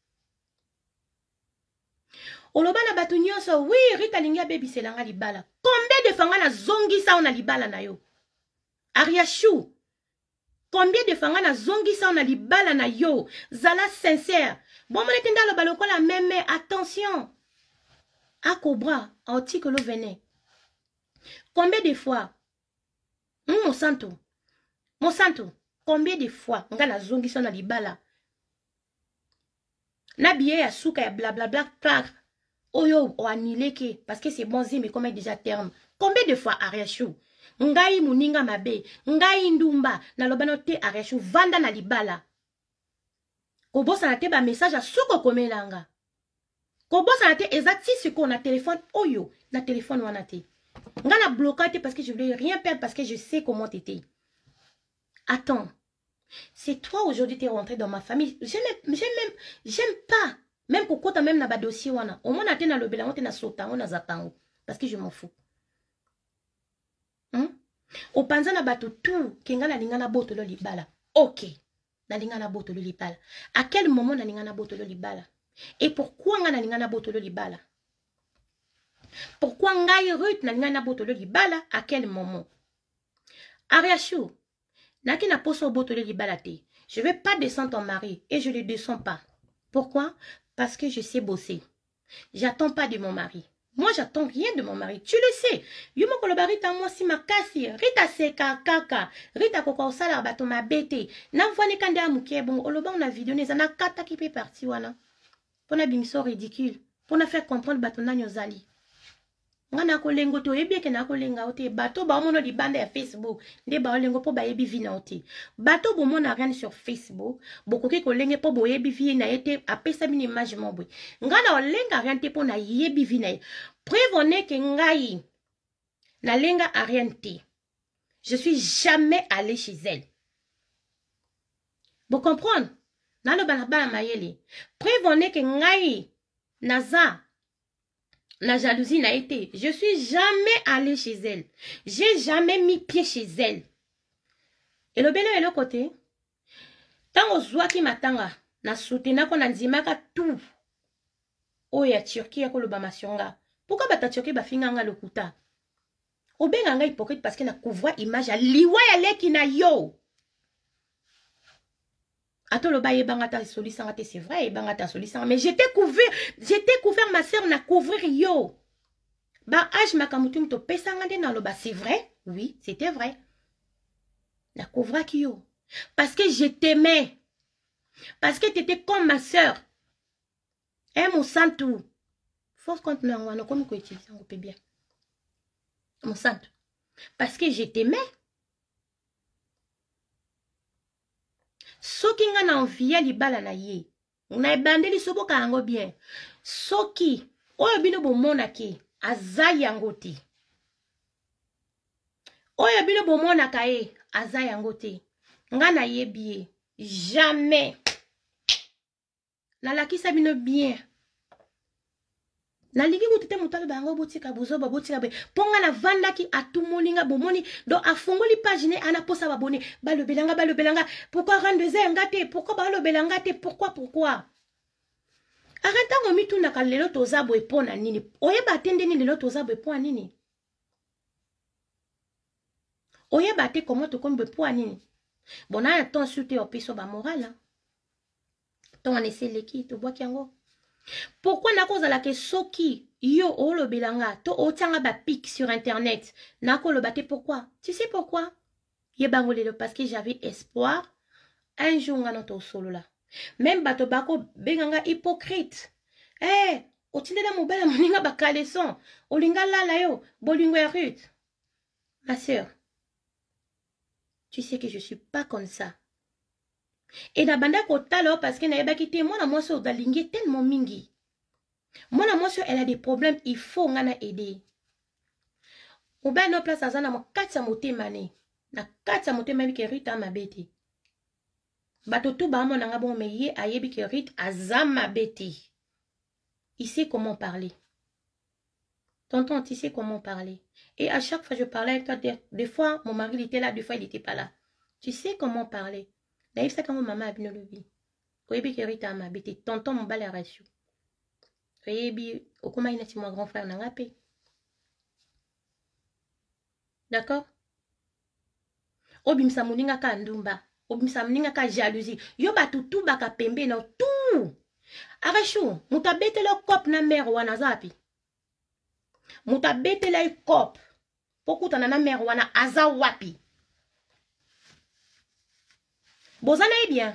S1: Olobana batu nyonso oui Rita lingia baby selanga libala. Combien de fanga na zongi sa ona libala na yo? Ariashu. Combien de fanga na zongi sa ona libala na yo? Zala sincère. Bon mon etenda lo baloko la même attention. A cobra anti que lo venait. Combien de fois? Mm, mon santo. Mon santo. Combien de fois nga na zongi sa ona libala? Na biye ya suka ya blablabla clac. Oyo o anileke parce que c'est bon mais comme déjà terme. Combien de fois Ariashu? Ngai muninga mabe, ngai ndumba na lobano te Ariashu vanda na libala. Kobosa na te ba message a suko komelanga. Kobosa na te exacti ce qu'on a téléphone oyo na téléphone wana te. Nga na bloqué parce que je voulais rien perdre parce que je sais comment t'étais. Attends. C'est toi aujourd'hui t'es rentré dans ma famille. J'aime j'aime même j'aime pas. Même pour quoi même na ba dossier wana. Au moins na te na lobela on te na sotango na zatango parce que je m'en fous. Hein? Au panza na bato tout kenga na linga na botolo libala. OK. Na linga na botolo libala. À quel moment na linga na botolo libala? Et pourquoi nga na linga na botolo libala? Pourquoi ngai Ruth na linga na botolo libala à quel moment? Ariashu. Na ki na poso botolo libala te. Je vais pas descendre ton mari et je le descends pas. Pourquoi? Parce que je sais bosser. J'attends pas de mon mari. Moi, j'attends rien de mon mari. Tu le sais. Yumo koloba Rita moi si makasi. Rita seka kaka. Rita koko osala bato ma bete. Na mvwane kande amuke bon. Oloba on a vidéo neza na kata ki pe parti wana. Pona bimiso ridicule. Pona faire comprendre bato na nyozali. nga na kolengo to yebi ke na kolenga ote bato ba mono di bande ya Facebook nde ba olengo po ba yebi vina ote bato bo mona rien sur Facebook bokoki kolenge po bo yebi vi na ete apesa bini image mobwe nga na olenga rien te po na yebi vina prévone ke ngai na lenga rien te je suis jamais allé chez elle vous comprenez na lo bana bana mayele prévone ke ngai naza la jalousie n'a été. Je suis jamais allée chez elle. J'ai jamais mis pied chez elle. Et le bel et le côté. Tant aux qui m'attendra, na soutena qu'on a nzimaka tout. Oh ya Turquie ya kolobama sionga. Pourquoi bata Turquie ba finganga le kuta? Obenganga hypocrite parce que na couvre image à liwa ya leki na yo. Attends le bail bangata solisanga c'est vrai bangata solisanga mais j'étais couvert j'étais couvert ma sœur na couvrir yo ba âge makamutum to pesanga de na lo ba c'est vrai oui c'était vrai na couvrir ki yo parce que je t'aimais parce que tu étais comme ma sœur eh mon santou force contre na ngwana comme ko utiliser on peut bien mon santou parce que je t'aimais. Soki nga na envie libala na ye. Na ebandeli sobo ka yango bien. Soki oyo bino bomona ki azai yango te. Oyo bino bomona ka ye azai yango te. Nga na ye bien. Jamais. Na lakisa bino bien. Na ligi mutete mutalo bango botika buzoba botika be. Ponga na vanda ki atumoninga bomoni do afungoli page ne ana posa babone balo belanga balo belanga pourquoi rendre ngate pourquoi balo belanga te pourquoi pourquoi arrêta ngomi tuna ka lelo tozabo epona nini oyeba tende ni lelo tozabo epona nini oyeba te comment to kombe epona nini bona attention te opiso ba moral ton essaie leki to boki yango. Pourquoi na cause la ke soki yo olo belanga to otanga ba pic sur internet na ko lo bate pourquoi tu sais pourquoi ye bangolelo parce que j'avais espoir un jour ngana to solo la même bato bako benganga hypocrite eh otindela mobala moninga ba caleçon olinga lala yo bolingo ya rut ma sœur tu sais que je suis pas comme ça. Et na banda ko talo parce que na yeba kité moi na moi so dalingi tellement mingi. Moi na moi so elle a des problèmes, il faut ngana aider. Ou ben no place azana mo katsa motema ne. Na katsa motema bi ke rita mabeti. Bato tout ba mo na ngabo me ye ayebi ke rit azama beti. Il sait comment parler. Tonton, tu sais comment parler. Et à chaque fois je parlais avec toi, des, des fois mon mari il était là, des fois il était pas là. Tu sais comment parler. Naïf ça quand maman a bien le vie. Oyebi ke rita ma beti tonton mon balé ratio. Oyebi okoma inati mon grand frère nanga pe. D'accord? Obimsa muninga ka ndumba, obimsa muninga ka jalousie. Yo batu tout baka pembe na tout. Arashu, muta betela kop na mère wana zapi. Muta betela kop. Pokuta na mère wana aza wapi. Bozana e bien.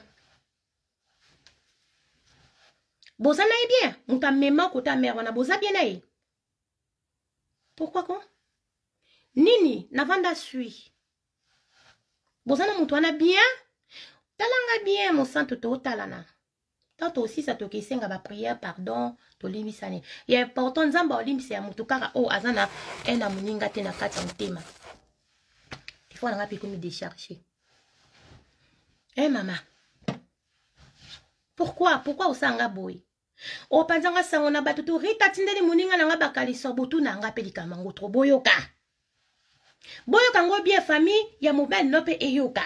S1: Bozana e bien. Muta mema kota mère wana boza bien aye. Pourquoi quoi? Nini navanda sui. Bozana mutu wana bien. Talanga bien mon santo to talana. Tant aussi ça to kisenga ba prière pardon to limisane. Ya important nzamba olimisi ya mutu kaka o azana ena muninga te na kati mutema. Il faut nga piko mi décharger. Eh maman. Pourquoi pourquoi osanga boy? O panzanga sango na batutu rita tindeli muninga na nga bakali sobutu na nga pelika mango tro boyoka. Boyoka ngo bien famille ya mobile nope eyoka.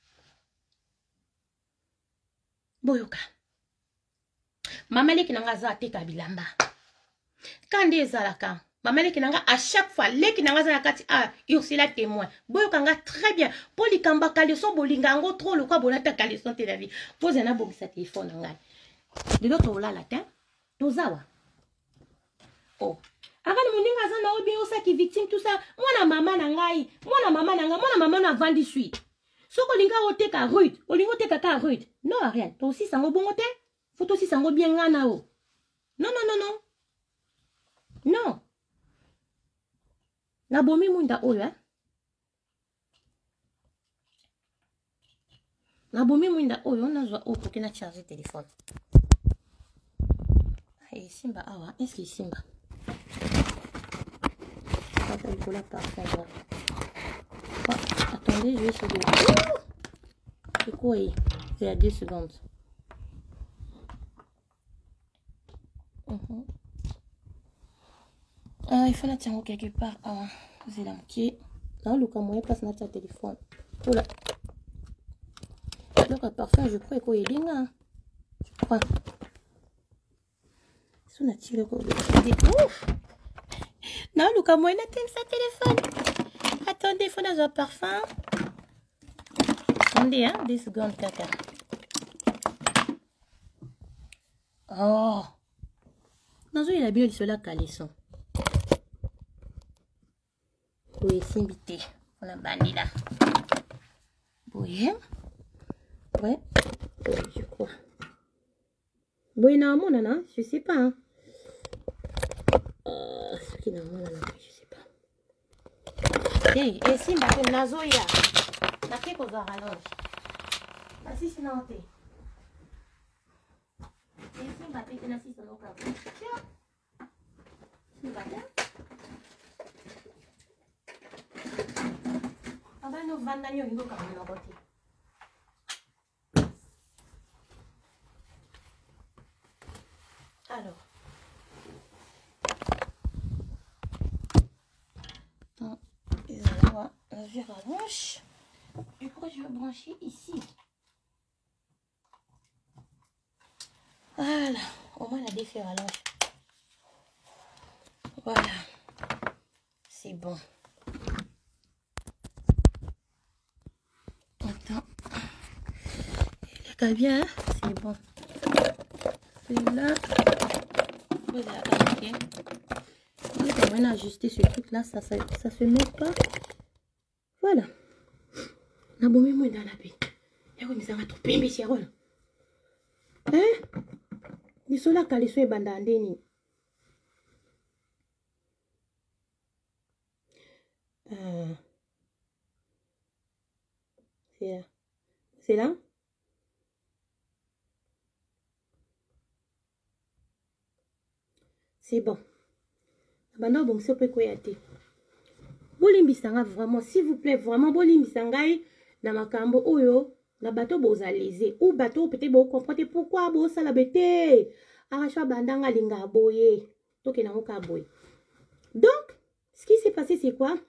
S1: Boyoka. Mama leki nanga za teka bilamba. Kande ezalaka. Mama leki nanga à chaque fois leki nanga za nakati ah Ursula témoin. Boyoka nga très bien. Pour likamba kaleson bolinga ngo trop le quoi bolata kaleson te la vie. Pose na bobisa téléphone nanga. De l'autre là la tin. Tozawa. Oh. Arani muninga za na obi osa ki victime tout ça. Mwana mama na ngai, mwana mama na nga, mwana mama na vandi suite. Soko linga oteka rude, olingo teka ka rude. Non rien. To aussi sango bongo te. Faut aussi sango bien ngana o. Non non non non. Non. Na bomi munda oyo, hein? Na bomi munda oyo, on a joué au pour qu'il a chargé téléphone. Et Simba, ah ouais, est-ce qu'il Simba? Attends, il faut la parfum. Oh, attendez, je vais essayer de... C'est quoi? C'est à deux secondes. Uh-huh. Ah, il faut la tirer quelque part. Ah, c'est là. Qui là, le camouflage passe notre téléphone. Oh là. Le parfum, je crois qu'il est là. Je crois. Si on a tiré le ouf. Non, le camouflage n'a pas sa téléphone. Attendez, il faut dans un parfum. Attendez, hein, deux secondes, caca. Oh. Non, il a bien dit cela calisson. Oui, c'est invité. On a banni là. Oui. Ouais. Oui, je crois. Oui, non, mon nana, je sais pas. Hein. Euh, ce qui est mon nana, je sais pas. Hey, et si ma femme Nazoya, na qui qu'on va rallonge. Na si c'est nanté. Et si ma femme na si c'est nanté. Tiens. C'est pas bien. Ah ben nous vendons nous nous comme nous côté. Alors. Attends, on va je rallonge. Et pourquoi je vais brancher ici? Voilà, au moins la défait rallonge. Voilà. C'est bon. Attends. Il est bien, hein? C'est bon. C'est là. Voilà, ok. On va quand même ajuster ce truc là, ça, ça, ça se met pas. Voilà. On a bombé moins dans la paix. Et oui, mais ça va trop bien, mais c'est rôle. Hein? Ils sont là quand les soins bandandés. Euh. C'est là. C'est là? C'est bon. Maintenant, bon, c'est peu quoi y a été. Bolimbisanga vraiment, s'il vous plaît, vraiment, bolimbisanga na makambo oyo, na bateau boza lésé. Ou bateau peut-être vous comprenez pourquoi vous ça la bête. Aracha bandanga linga boye. Donc il n'a aucun boye. Donc, ce qui s'est passé, c'est quoi?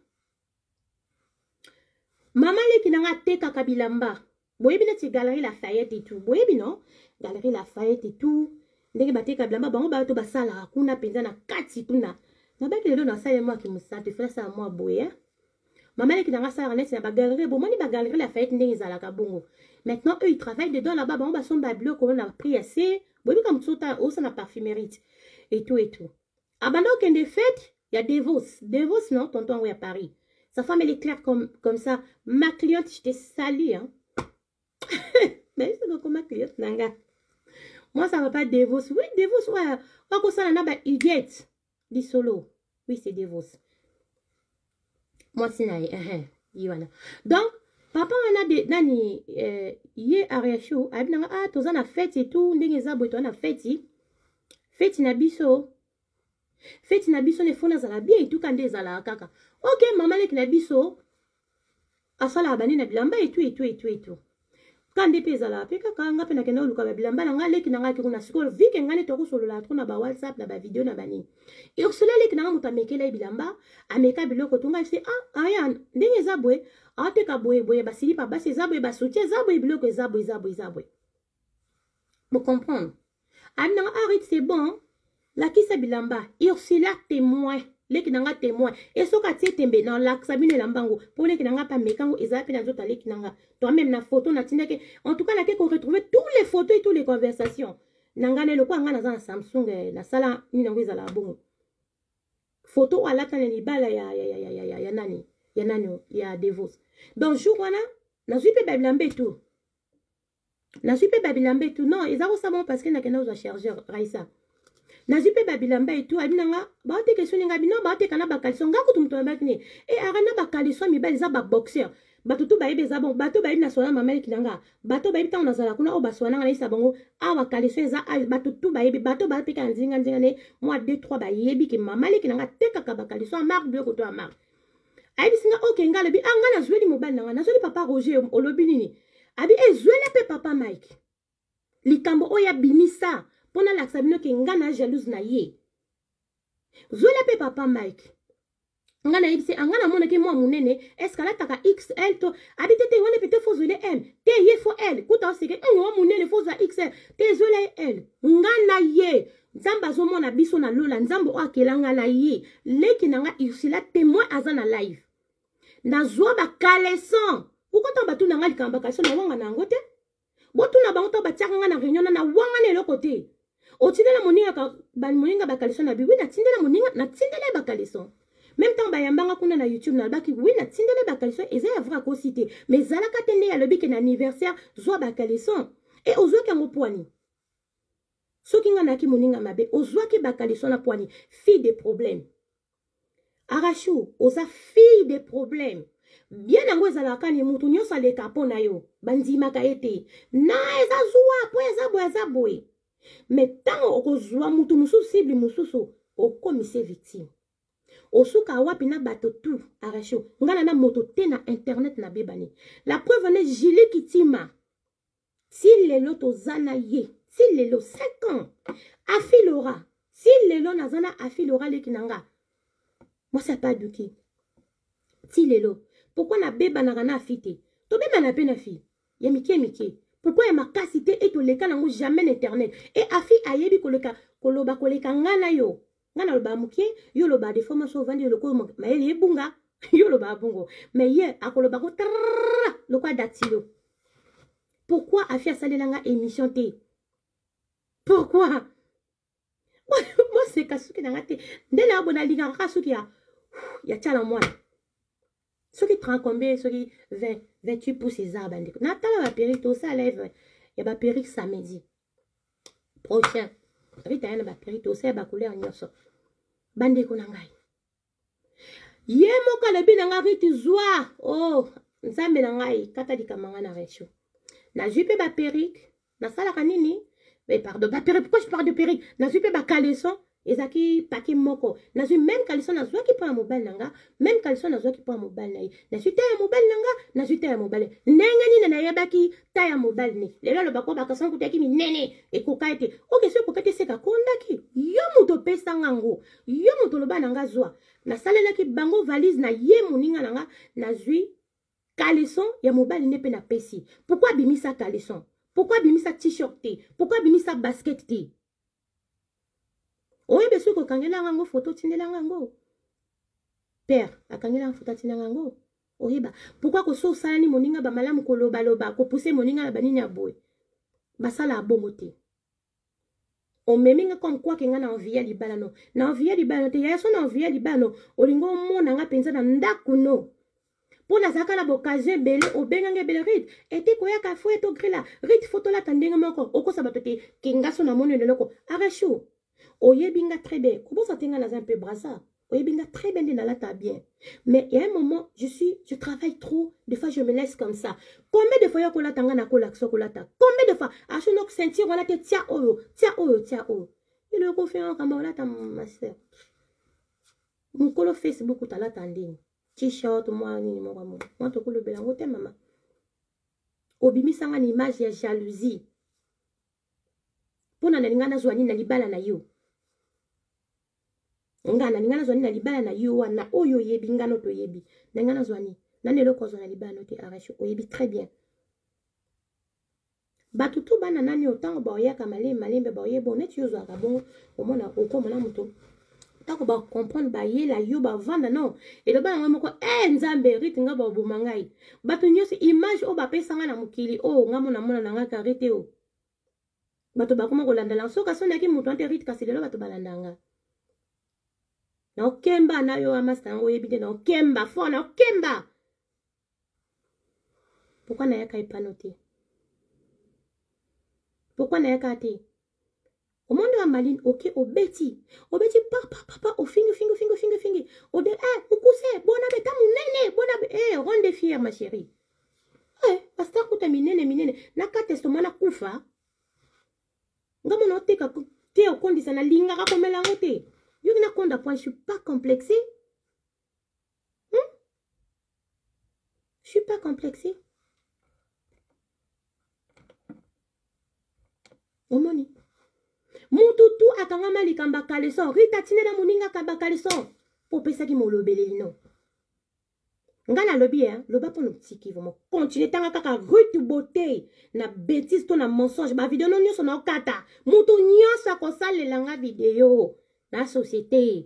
S1: Maman le qui n'a pas été kakabilamba. Boye bien tu galerie Lafayette et tout. Boye bien non? Galerie Lafayette et tout. Ndenge bate kabilamba bango bato basala kuna penza na kati kuna. Na ba ke na sala moi qui me ça te fait ça moi boye. Maman le qui n'a pas ça net na ba galerie bon moni ba galerie Lafayette ndenge zalaka bongo. Maintenant eux ils travaillent dedans là-bas bango ba son bablo qu'on a pris assez. Boye comme tout ça au ça na parfumerie et tout et tout. Abandon qu'en de fait, il y a Devos. Devos non, tonton oui à Paris. Sa femme elle est claire comme comme ça. Ma cliente je t'ai sali hein. Mais c'est comme ma cliente nanga. Moi, ça va pas Devos. Oui, Devos, ouais. Pas que ça, on a pas idiot. Dis solo. Oui, c'est Devos. Moi, c'est naïe. Donc, papa, on a des. Nani, yé, ariacho. Ah, tous on a fête et tout. N'engez pas, on a fête. Fête, na biso. Fête, na biso, ne fona zala bien et tout, quand des ala kaka. Ok, maman, les na biso. Asala abani na bilamba et tout, et tout, et tout, et tout. Quand des pays à la paix, quand on a fait un peu de bilamba, on a les qui n'ont pas solo, vu qu'on a les toros sur le latron, na ba WhatsApp, na ba vidéo, na bani. Et au soleil, les qui n'ont pas meke les bilamba, à meka bilo kotunga, c'est ah, ayan, n'engez zabwe, ah te kabwe, boye, basili pa bas, zabwe, basoutien, zabwe, bilo que zabwe, zabwe, zabwe. Vous comprenez? Ah non, arrête, c'est bon. La qui sa bilamba, Ursula témoin. Les qui n'ont pas témoin. Et ce qu'a été tombé dans l'axe, Sabine Lambango, pour les qui n'ont pas mécan, ils appellent dans d'autres qui n'ont pas. Toi-même, la photo, en tout cas, là, qu'on retrouve toutes les photos et toutes les conversations. Nangane le quoi, on a un Samsung, la salle, ni n'en à la bonne. Photo à la tane ni bala ya ya ya ya ya ya ya nani, ya nani, ya Devos. Donc, jour, on a, n'a pas pu babilamber tout. N'a pas pu babilamber tout. Non, ils ont ça bon parce qu'il n'a qu'un autre chargeur, Raïsa. nazipe babilamba et tout abinanga ba te question nga bino ba te kana ba kaliso nga ko tumto ba kini e arana ba kaliso mi ba za ba boxer batutu ba yebe za bon bato ba yebe na sona mama kinanga bato ba yebe ta na zala kuna o ba sona nga isa bongo awa kaliso za batutu ba yebe bato ba peka nzinga nzinga ne moi deux trois ba yebi ki mama le kinanga teka ka ba kaliso marque bleu ko to marque ayi singa okay ngala bi anga na zweli mobile nanga na zweli papa Roger olobi nini abi e zweli pe papa Mike likambo oya bimisa pona la sabino ke ngana jalouse na ye zweli pe papa Mike ngana yibisi angana mona ke moi munene est-ce que la taka X L to abi tete wana pete fo zweli M te ye fo L kuta osike ngo munene fo za X L te zweli L ngana ye nzamba zo mona biso na lola nzambo o akelanga na ye leki nanga isila témoin azana live na zwa ba kaleson ukota batu nanga likamba kaleson na wanga nango te botu na bango to batiaka na réunion na wanga ne lokote o tindela moninga ka ban moninga ba kaleson na bi oui na tindela moninga na tindela ba kaleson même temps bayambanga kuna na YouTube na baki oui na tindela ba kaleson eza ya vrai ko cité mais zalaka tende ya lobi ke na anniversaire zwa ba kaleson et ozwa ke ngopwani soki nga na ki moninga mabe ozwa ke ba kaleson na pwani fille de problème Arachou, osa fille de problème. Bien nango ezalaka ni mutu nyosa le kapo na yo. Bandima ka ete. Na eza zwa po eza bo eza boy. Mais tango okozwa mutu musu cible mususu okomise victime. Osuka wapi na bato tout Arachou. Ngana na moto te na internet na bebani. La preuve ne Julie Kitima. Si lelo tozana ye. Si lelo cinq ans. Afilora. Si lelo nazana afilora le kinanga. Moi, ça pas douki. Si lelo. Pourquoi na beba na gana afite? To beba na pena fi. Ya mike mike. Pourquoi ya makasite et to leka nango jamais internet? Et afi ayebi koleka koloba koleka ngana yo. Ngana loba muke yo loba de formation vandi yo loko maeli ebunga yo loba bungo. Mais ye akoloba ko trrrr lokwa datilo. Pourquoi afi asalelanga émission te? Pourquoi? Moi c'est kasuki na ngate. Ndela abona liga kasuki ya ya tchala mwana. Ceux qui prennent combien, ceux qui vingt, vingt-huit pour ces arbres. Natala va périr tout ça lève. Il va périr samedi. Prochain. Rita yana va périr tout ça va couler en yoso. Bande konangai. Ye moka le binanga riti zwa. Oh, nzambe nangai kata di kamanga na recho. Na jupe ba périk. Na sala kanini. Mais pardon, ba périk. Pourquoi je parle de périk? Na jupe ba caleçon. Ezaki paki moko. Nazu même caleçon na zwa ki pa mobile nanga, même caleçon na zwa ki pa mobile na. Nazu ta ya mobile nanga, nazu ta ya mobile. Nenga ni na yebaki ta ya mobile ni. Lelo lo bako baka sanku taki mi nene e kokaite. OK, so kokate seka kondaki. Yo muto pesa ngango. Yo muto lo ba nanga zwa. Na salela ki bango valise na ye moninga nanga nazui caleçon ya mobile ne pe na pesi. Pourquoi bimisa caleçon? Pourquoi bimisa t-shirt te? Pourquoi bimisa basket te? Oye beso ko kangela ngango photo tindela ngango. Père, akangela photo tindela ngango. Oye ba, pourquoi ko so sala ni moninga ba malamu ko loba loba ko pousser moninga na banini aboy. Ba sala abongo te. O meminga comme quoi ke nga na envie libala no. Na envie libala te ya so na envie libala no. Olingo mona nga penza na ndaku no. Pona zaka na bokaze bele obenga nge bele rit. Ete ko ya ka fo eto grila. Rit photo la tandenga moko. Oko sabato te kengaso na mono leloko. Arachou. Oye binga très bien. Comment ça t'enga dans un peu brasa? Oye binga très bien dans la ta bien. Mais il y a un moment, je suis, je travaille trop. Des fois, je me laisse comme ça. Combien de fois y'a kola tanga na kola kso kola ta? Combien de fois? À ce nok sentir on a te tia oyo, tia oyo, tia oyo. Il le refait en camarade ta ma soeur. Mon colo Facebook ou ta la tandine. T-shirt moi ni mo mo. Moi to kolo belango te mama. Obimi sanga ni image ya jalousie. Pona na lingana zwani na libala na yo. Ngana ningana zwani na libala na yo wana oyo yebi ngano to yebi. Ningana zwani. Nane loko zwani na libala no te arrache oyebi très bien. Batutu bana nani otango ba oyaka malembe malembe ba oyebo net yo zwa ka bongo omona okomona muto. Tako ba comprendre ba ye la yo ba vanda non. Et le ba ngamo ko eh nzambe riti nga ba bumangai. Batu nyosi image o ba pesa nga na mukili o ngamo na mona na nga karete o. Bato bakoma kolandala soka sona ki mutu ante rite kasi lelo bato balandanga na okemba na yo amasta ngo yebide na okemba fo na okemba. Pourquoi na yaka ipanote? Pourquoi na yaka te? Au monde de Maline, ok, au beti. Au beti, papa, papa, au fingo, fingo, fingo, fingo, fingo. Au de, eh, au coussé, bon abe, ta mon nene, bon abe, eh, ronde fière, ma chérie. Eh, parce que ta minene, minene, na ka testament na kufa. Ngamo na te ka te au kondisa na linga ka komela ngote. Yo na konda point, je suis pas complexée. Hmm? Je suis pas complexée. Omoni. Mututu akanga likamba kaleson. Rita tinela muninga kamba kaleson. Pour pesa ki molobele no. Ngana lobi hein, loba pour nos petits qui vont continuer tanga kaka rute beauté na bêtise to na mensonge ba vidéo non nyoso na kata. Mutu nyoso ko sale langa vidéo na société.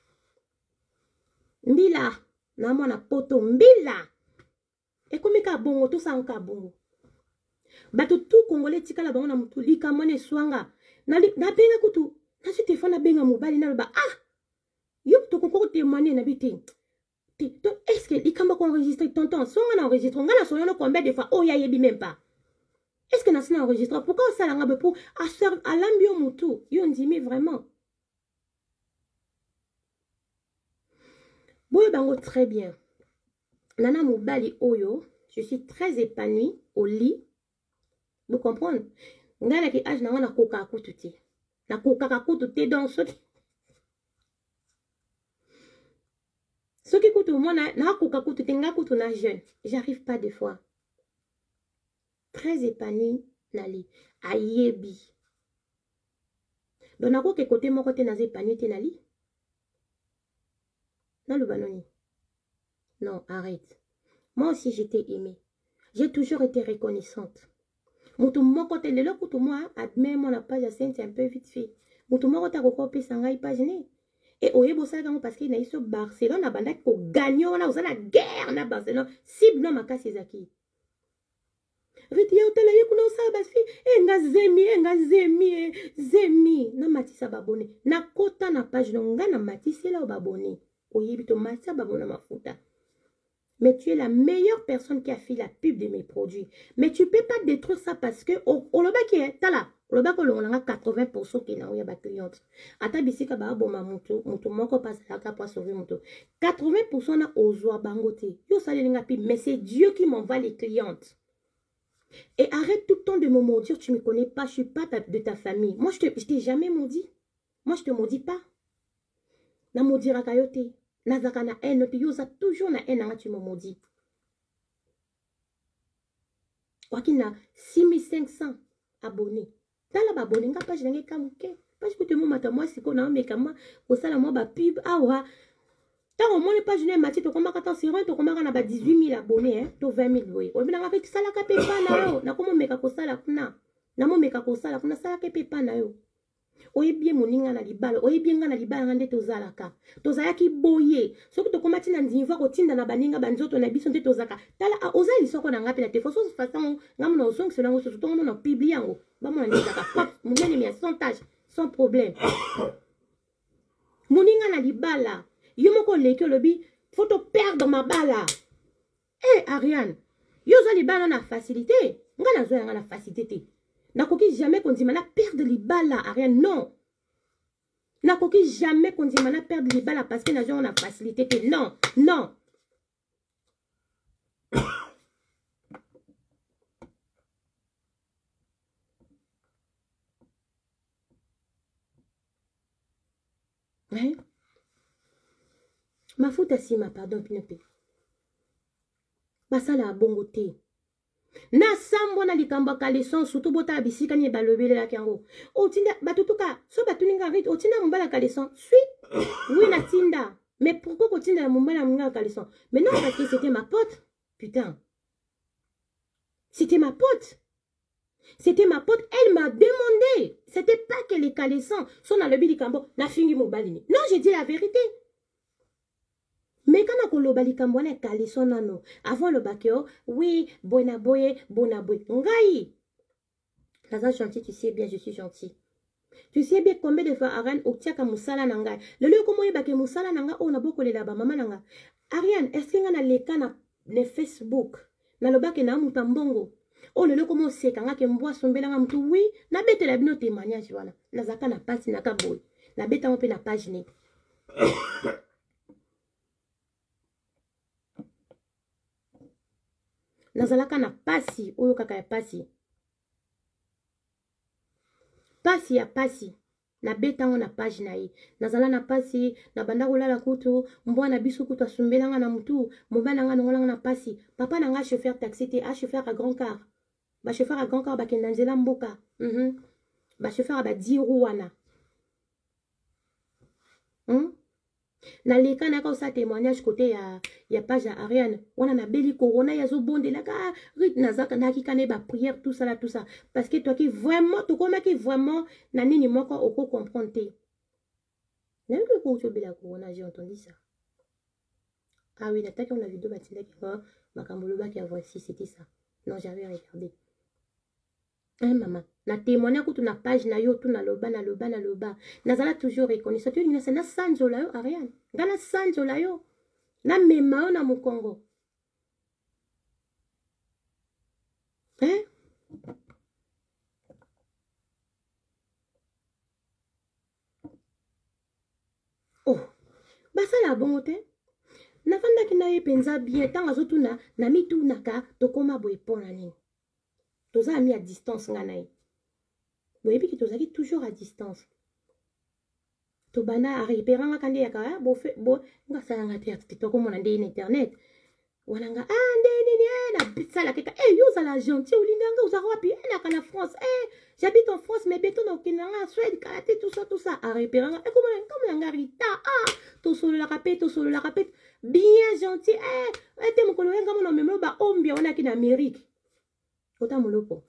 S1: Mbila na mwana poto mbila. E komika bongo to sa nka bongo. Bato tout congolais tikala bango na mutu lika mone swanga. Na na benga kutu. Na su téléphone na benga mobile na ba ah. Yo to kokoko témoigner na biti. Est-ce que il kamba ko enregistrer tonton son on enregistre on a soyo combien de fois oh ya yebi même pas. Est-ce que na sina enregistre pourquoi ça la ngabe pour à faire à l'ambio mutu yo ndimi vraiment. Boye bango très bien. Nana mobali oyo, je suis très épanouie au lit. Vous comprenez? Ngana ki âge na wana koka kututi. Na koka kututi dans ce Ce qui coûte au moins, na jeune. J'arrive pas deux fois. Très épanouie, Nali. Ayebi. Donc, na ke côté mon côté naze épanoui, Nali. Non, le banoni. Non, arrête. Moi aussi, j'étais aimée. J'ai toujours été reconnaissante. Moutou mon côté, le lot moi, admets mon la page à c'est un peu vite fait. Moutou mon côté, recopier sangai page né. Et au Yébo Sagan, parce qu'il y a eu Barcelone, a bandak pour gagner, on a eu la guerre na Barcelone. Cible non, ma casse zaki. Retiens au télé, you know ça, basi. Eh, nga zemi, eh, nga zemi, eh, zemi. Na matisa babone. Na kota na page, non, nga na matisi la babone. Au Yébito matisa babone ma fouta. Mais tu es la meilleure personne qui a fait la pub de mes produits. Mais tu ne peux pas détruire ça parce que, au loba qui est, t'as là. Le bas on a quatre-vingts pour cent qui n'a pas cliente. Ata bisika ba bon ma moto, moto moko passe la capa sauver moto. quatre-vingts pour cent na ozoa bangote. Yo sale linga pi, mais c'est Dieu qui m'envoie les clientes. Et arrête tout le temps de me maudire, tu me connais pas, je suis pas ta, de ta famille. Moi je te je t'ai jamais maudit. Moi je te maudis pas. Na maudira kayote, na zaka na haine, yo za toujours na haine, tu me maudis. Wakina six mille cinq cents abonnés. Dans la babone, nga page n'engé kamuke. Page que te mo mata moi si ko na me kama ko sala mo ba pub awa. Ta au moins page ne mati to koma kata siro to koma na ba dix-huit mille abonnés hein, to vingt mille boy. O bina ngafiki sala ka pepa na yo, na komo meka ko sala kuna. Na mo meka ko sala kuna sala ka pepa na yo. Oye bien moninga na libala, oye bien nga na libala ngande to zalaka. To zayaki boye. Soki to koma tina ndinva ko tinda na baninga banzoto na biso nte to zaka. Tala a ozali soko na ngapi na te foso façon ngamu na osong sela ngo so to ngo na publier yango. Ba mo na ndaka pop, munene mi sans tâche, sans problème. Moninga na libala. Yo moko leke lobi, faut te perdre ma bala. Eh Ariane, yo zo libala na facilité. Nga na zo nga na facilité. Na koki jamais qu'on dit mana perdre les balles à rien non. Na koki jamais qu'on dit mana perdre les balles parce que na on a facilité non non. Hein? Ma faute si ma pardon pinepe. Basa la bongote. Na sambo na likamba kaleson surtout bota bisika ni balobele la kango. O tinda batutuka so batuninga rit o tinda mbala kaleson. Suis oui na tinda. Mais pourquoi ko tinda mbala mbala kaleson? Mais non parce que c'était ma pote. Putain. C'était ma pote. C'était ma pote, elle m'a demandé. C'était pas que les caleçons sont dans le bilicambo na fingi mobalini. Non, j'ai dit la vérité. Mais quand on a kolobali kambwana caleçon nano avant le bakeo, oui, bona boye, bona boye. Ngai. Naza gentil, tu sais bien, je suis gentil. Tu sais bien combien de fois Ariane otiaka musala nanga. Le lieu comment il bake musala nanga on a beaucoup les là-bas maman nanga. Ariane, est-ce que nga na leka na ne Facebook na le bake na mutambongo. Oh lelo comment c'est quand que mboa sombela nga mtu oui na bete la bino témoignage wana nazaka na pasi na kaboy na beta mo pe na page ne nazalaka na pasi oyo kaka ya pasi pasi ya pasi na betango na page na ye nazala na pasi na banda kolala kutu mbwa na biso kutu asumbelanga na mutu mobana nga nongolanga na pasi papa na nga chauffeur taxi te a chauffeur à grand car ba chauffeur à grand car bakenda nzela mboka mhm mm ba chauffeur à ba diru wana hmm? Na leka na ka sa témoignage côté ya ya page ya Ariane wana na beli corona ya zo bonde la ka rit na zaka na ki kane ba prière tout ça là tout ça parce que toi qui vraiment to comme qui vraiment na nini moko oko comprendre te même que pour tu bela corona j'ai entendu ça ah oui l'attaque on a vidéo batinda ki ba makambolo ba ki avoir si c'était ça non j'avais regardé hein maman na témoigner kutu na page na yo tu na loba na loba na loba nazala toujours reconnaissant tu ni na sanzo la yo Ariane ngana sanzo la yo na mema na mukongo hein oh basa la bongo te na fanda ki na ye penza bien tanga zo tuna na mitu naka to koma boye pona nini toza mi à distance nga na ye boyebi ki tozaki toujours à distance tobana aripéranga kande yaka bo fe bo nga sala nga te tokomona nde na internet wana nga ah nde nini eh na bisala keka eh yo za la gentil olinganga oza wapi eh na kana France eh j'habite en France mais beto na okinanga Suède karaté tout ça tout ça aripéranga eh comment comment nga rita ah to solo la rapé to solo la rapé bien gentil eh eh te mokolo nga mona memo ba ombia wana ki na Amérique ota molopo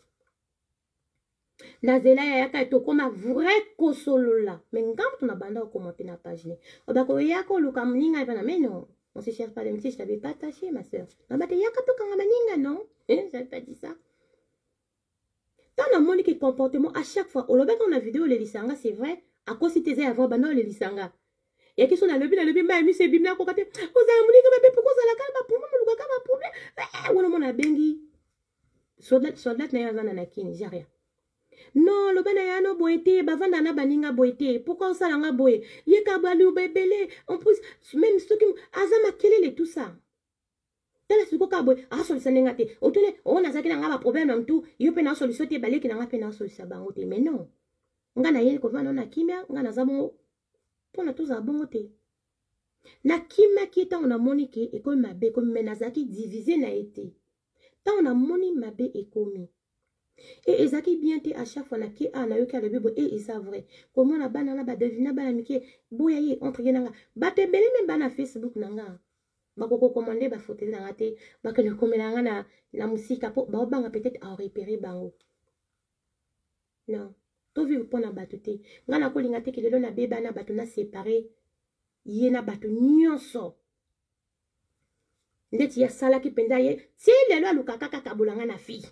S1: nazela ya yaka to koma vrai kosolola mais ngam to na banda commenter na page ne obako yako luka mninga bana mais non on se cherche pas de métier je t'avais pas attaché ma sœur na bate yaka to kanga maninga non hein j'avais pas dit ça tant na moni ki comportement à chaque fois olobeka na vidéo le lisanga c'est vrai à cause si t'es avant banda le lisanga ya ki so na lobi na lobi ma mi se bimna ko kate oza muninga bebe pourquoi ça la calme pour moi luka kama problème eh wona mona bengi soldat soldat na yana na kini j'ai rien non le bana ya no boité bavanda na baninga boité pourquoi ça langa boye yeka balu bebele en plus même ceux qui azama kelele tout ça tala siko ka boye a solution ngate otune ona zaki na ngaba problème mtu yo pe na solution te baleki na ngape na solution bango te mais non ngana yele ko vana na kimia ngana zabo pona to za bongo te na kimia ki ta ona monike e ko mabe ko menazaki diviser na été ta ona moni mabe e komi et ezaki bien te à chaque fois na ki ana yo ka le bibo et ça vrai comment na bana na ba devina bana mike boya ye entre yenanga ba te bele même bana Facebook nanga ba ko commander ba photo na te ba ke le komelanga na na musika po ba banga peut-être à repérer bango non to vivre pona batuté ngana ko linga te ke lelo na beba na batu na séparé ye na batu nyonso ndeti ya sala ki penda ye si lelo aluka kaka kabulanga na fille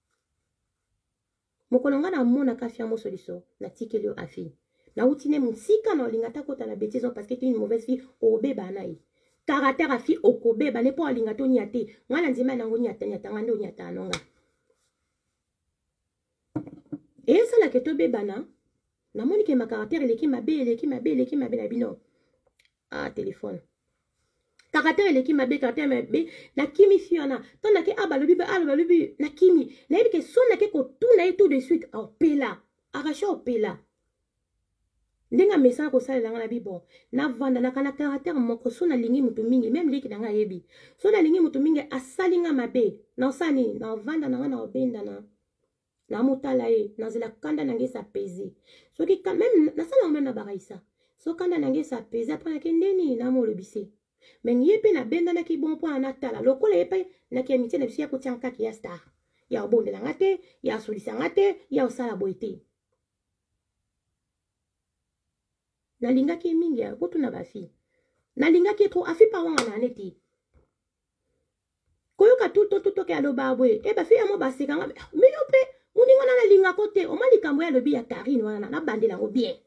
S1: mokolonga na mona kafia mo solution na tikeli a fille na utine musika na lingata kota na bêtise parce que tu es une mauvaise fille obeba na yi caractère a fille okobeba ne po lingata onyate ngana nzima na ngonyata nyata ngande onyata nonga et ça la keto beba na na moni ke ma caractère eleki mabe eleki mabe eleki mabe na bino ah téléphone caractère eleki mabe caractère mabe na kimi fiona tant na ke abalobi ba abalobi na kimi na yebi ke so na ke ko tout na tout de suite au pela arraché au pela ndenga message ko sala nga na bi bon na vanda na kana caractère moko so na lingi mutu mingi même leki na nga yebi so na lingi mutu mingi asalinga mabe na sani na vanda na nga na obenda na na motala e na zela kanda na ngesa pezi so ki quand même na sala ngana baraisa so kanda na ngesa pezi après na kendeni na mo lobise mais yepe na benda na ki bon point na tala lokola yepe na ki amitié na biso ya kotianka ki ya star ya obonde na ngate ya solisa ngate ya osala boite na linga ki mingi ya kotu na bafi na linga ki trop afi pa wanga na neti koyoka tout tout tout ke aloba bwe e bafi ya mo baseka nga mais yope muninga na linga kote o malikambo ya lobi ya Karine wana na bandela ngo bien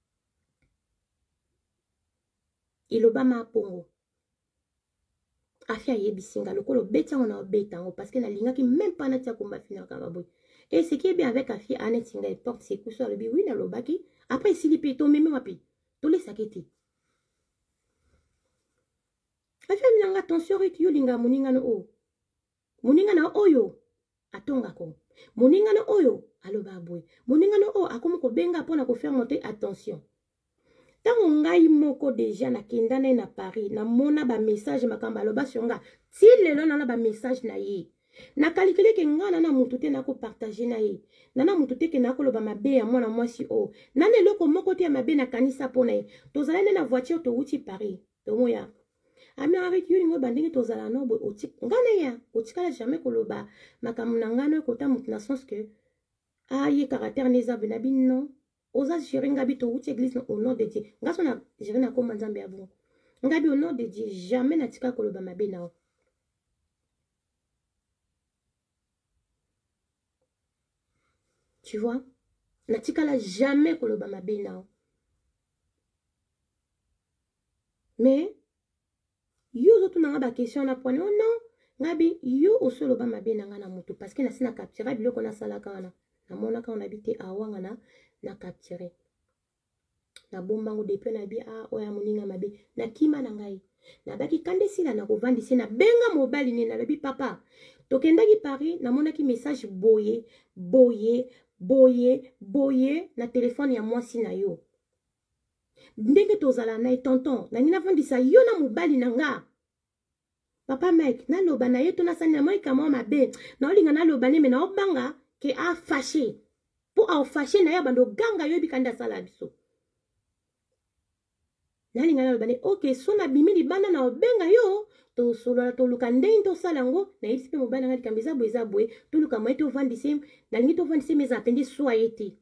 S1: iloba ma pongo afia yebisinga lokolo beti yango na obeta yango parce que nalingaki même pas natia komba fina kamba boy. Et ce qui est bien avec afia anetinga il porte ses coups sur le bi oui na lobaki après isili pe to meme wapi to les saketi afia minanga attention reti yo linga moninga no o moninga na oyo atonga ko moninga na oyo aloba boy moninga no o akomo ko benga pona ko faire monter attention. Tango ngai moko déjà na kendane na Paris na mona ba message makamba loba songa ti lelo na ba message na ye na calculer ke ngana na mutu te na ko partager na ye nana mutu te ke na ko loba mabe ya mwana mwasi o na leloko moko te ya mabe na kanisa pona ye tozala na voiture to uti Paris to moya ami avec yo ngo bandingi tozala no bo oti ngana ya otikala jamais ko loba makamu na ngano ko ta mutu na sens que aye caractère neza benabi non. Osa gérer ngabi to uti église au nom de Dieu. Ngaso na gérer na koma nzambe ya bon. Ngabi au nom de Dieu jamais na tika koloba mabe na. Tu vois? Na tika la jamais koloba mabe na. Mais yo zo tuna ba question na pone oh non. Ngabi yo oso loba mabe na ngana mutu parce que na sina capturer biloko na sala kana. Na mona ka on habite awanga na na capturer na bomba ngo depuis na bi a oya moninga mabe na kima na ngai na baki kande sila na kovandisi na benga mobali ni na lobi papa tokendaki Paris na monaki message boye boye boye boye na telefone ya mwasi na yo ndenge tozala na tonton na nina vandisa yo na mobali na nga papa mec na loba na yeto na sani na moi kama mabe na olinga na loba ne me na obanga ke a fâché pour a fâché na ya bando ganga yo bikanda sala biso nali ngana lobane ok so na bimi li banda na obenga yo to solo to luka ndenge to sala ngo na isipe mobana ngati kambeza bweza bwe to luka moi to vandisi na lingi to vandisi mes appendi soit été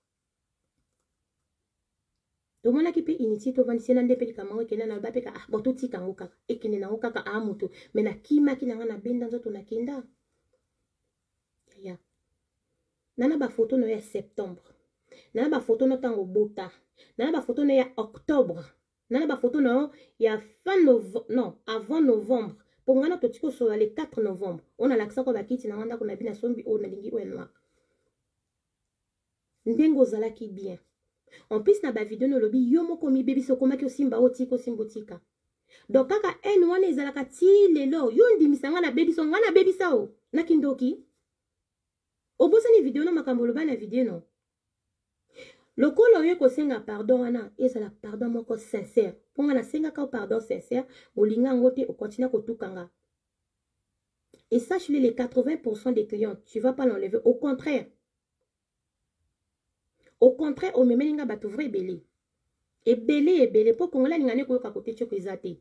S1: to mona ki pe initi to vandisi na ndepeli kama ngo kena na bape ka ah boto tika ngo kaka ekene na ngo kaka amuto me na kima kinanga na benda nzoto na kenda ya nana ba photo no ya septembre nana ba photo no tango bota nana ba photo no ya octobre nana ba photo no ya fin novembre non avant novembre pour ngana to tiko so le quatre novembre on a l'accent ko bakiti na nganda ko na bina sombi o na lingi o noir ndengo zala ki bien en plus na ba vidéo no lobi yo moko mi baby so komaki o simba o tiko simbotika donc kaka en wana ezala ka ti lelo yo ndimisa ngana baby so ngana baby sao na kindoki obosa ni video na makambo loba na video no lokolo yo ko senga pardon wana ezala pardon moko sincère ponga na senga ka pardon sincère olinga ngote o continue ko tukanga et sache les quatre-vingts pour cent des clients tu vas pas l'enlever au contraire au contraire o memelinga bato vrai belé et belé et belé po kongola ngane ko ka côté choko ezate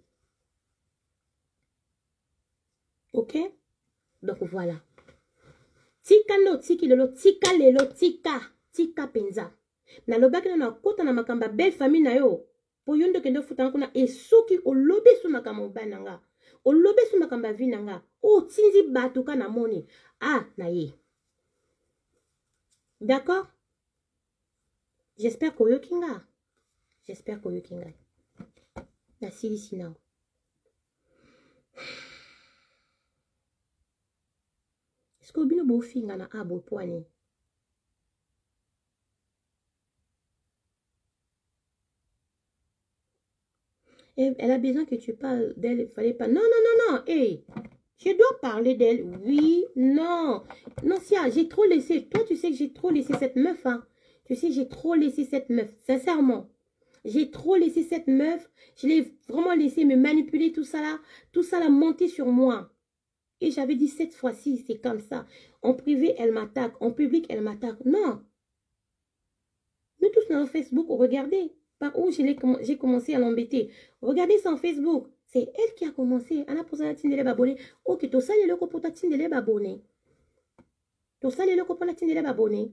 S1: OK donc voilà tika no tiki lelo tika lelo tika tika penza na lobaki na kota na makamba belle famille na yo po yondo kendo futa kuna esoki olobe su makamba bananga olobe su makamba vinanga o tinzi batuka na moni ah na ye d'accord j'espère que yo kinga j'espère que yo kinga na sili sinao est-ce que bino bo finga na abo poani elle a besoin que tu parles d'elle, il fallait pas non non non non hey je dois parler d'elle oui non non Sia j'ai trop laissé toi tu sais que j'ai trop laissé cette meuf hein tu sais j'ai trop laissé cette meuf sincèrement j'ai trop laissé cette meuf je l'ai vraiment laissé me manipuler tout ça là tout ça là monter sur moi. Et j'avais dit cette fois-ci, c'est comme ça. En privé, elle m'attaque. En public, elle m'attaque. Non. Nous tous dans Facebook, regardez par où j'ai commencé à l'embêter. Regardez son Facebook. C'est elle qui a commencé. Elle a posé la tine de l'abonné. Ok, tu sais le loco pour ta tine de l'abonné. Tu sais le loco pour la tine de l'abonné.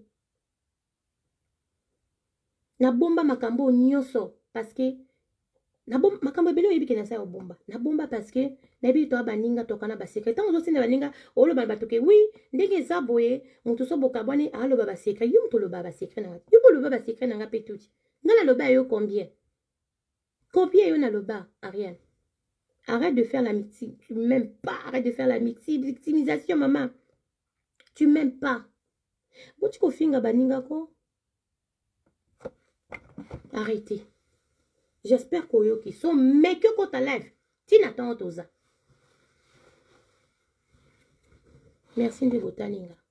S1: Na bomba makambo nyoso. Parce que na bomba makambo belo yebi ke na sa bomba na bomba parce que na bi to abaninga to kana ba secret tant ozo sene baninga olo ba batoke oui ndenge za boye mutu so boka bone alo ba secret yo mutu lo ba secret na yo bo lo ba secret na nga petuti ngala lo ba yo combien combien yo na lo ba Ariel Arrête de faire la victime. Tu m'aimes pas. Arrête de faire la victimisation, maman. Tu m'aimes pas. Arrêtez. J'espère qu'ils sont mais que quand tu lèves, tu n'attends pas. Merci de votre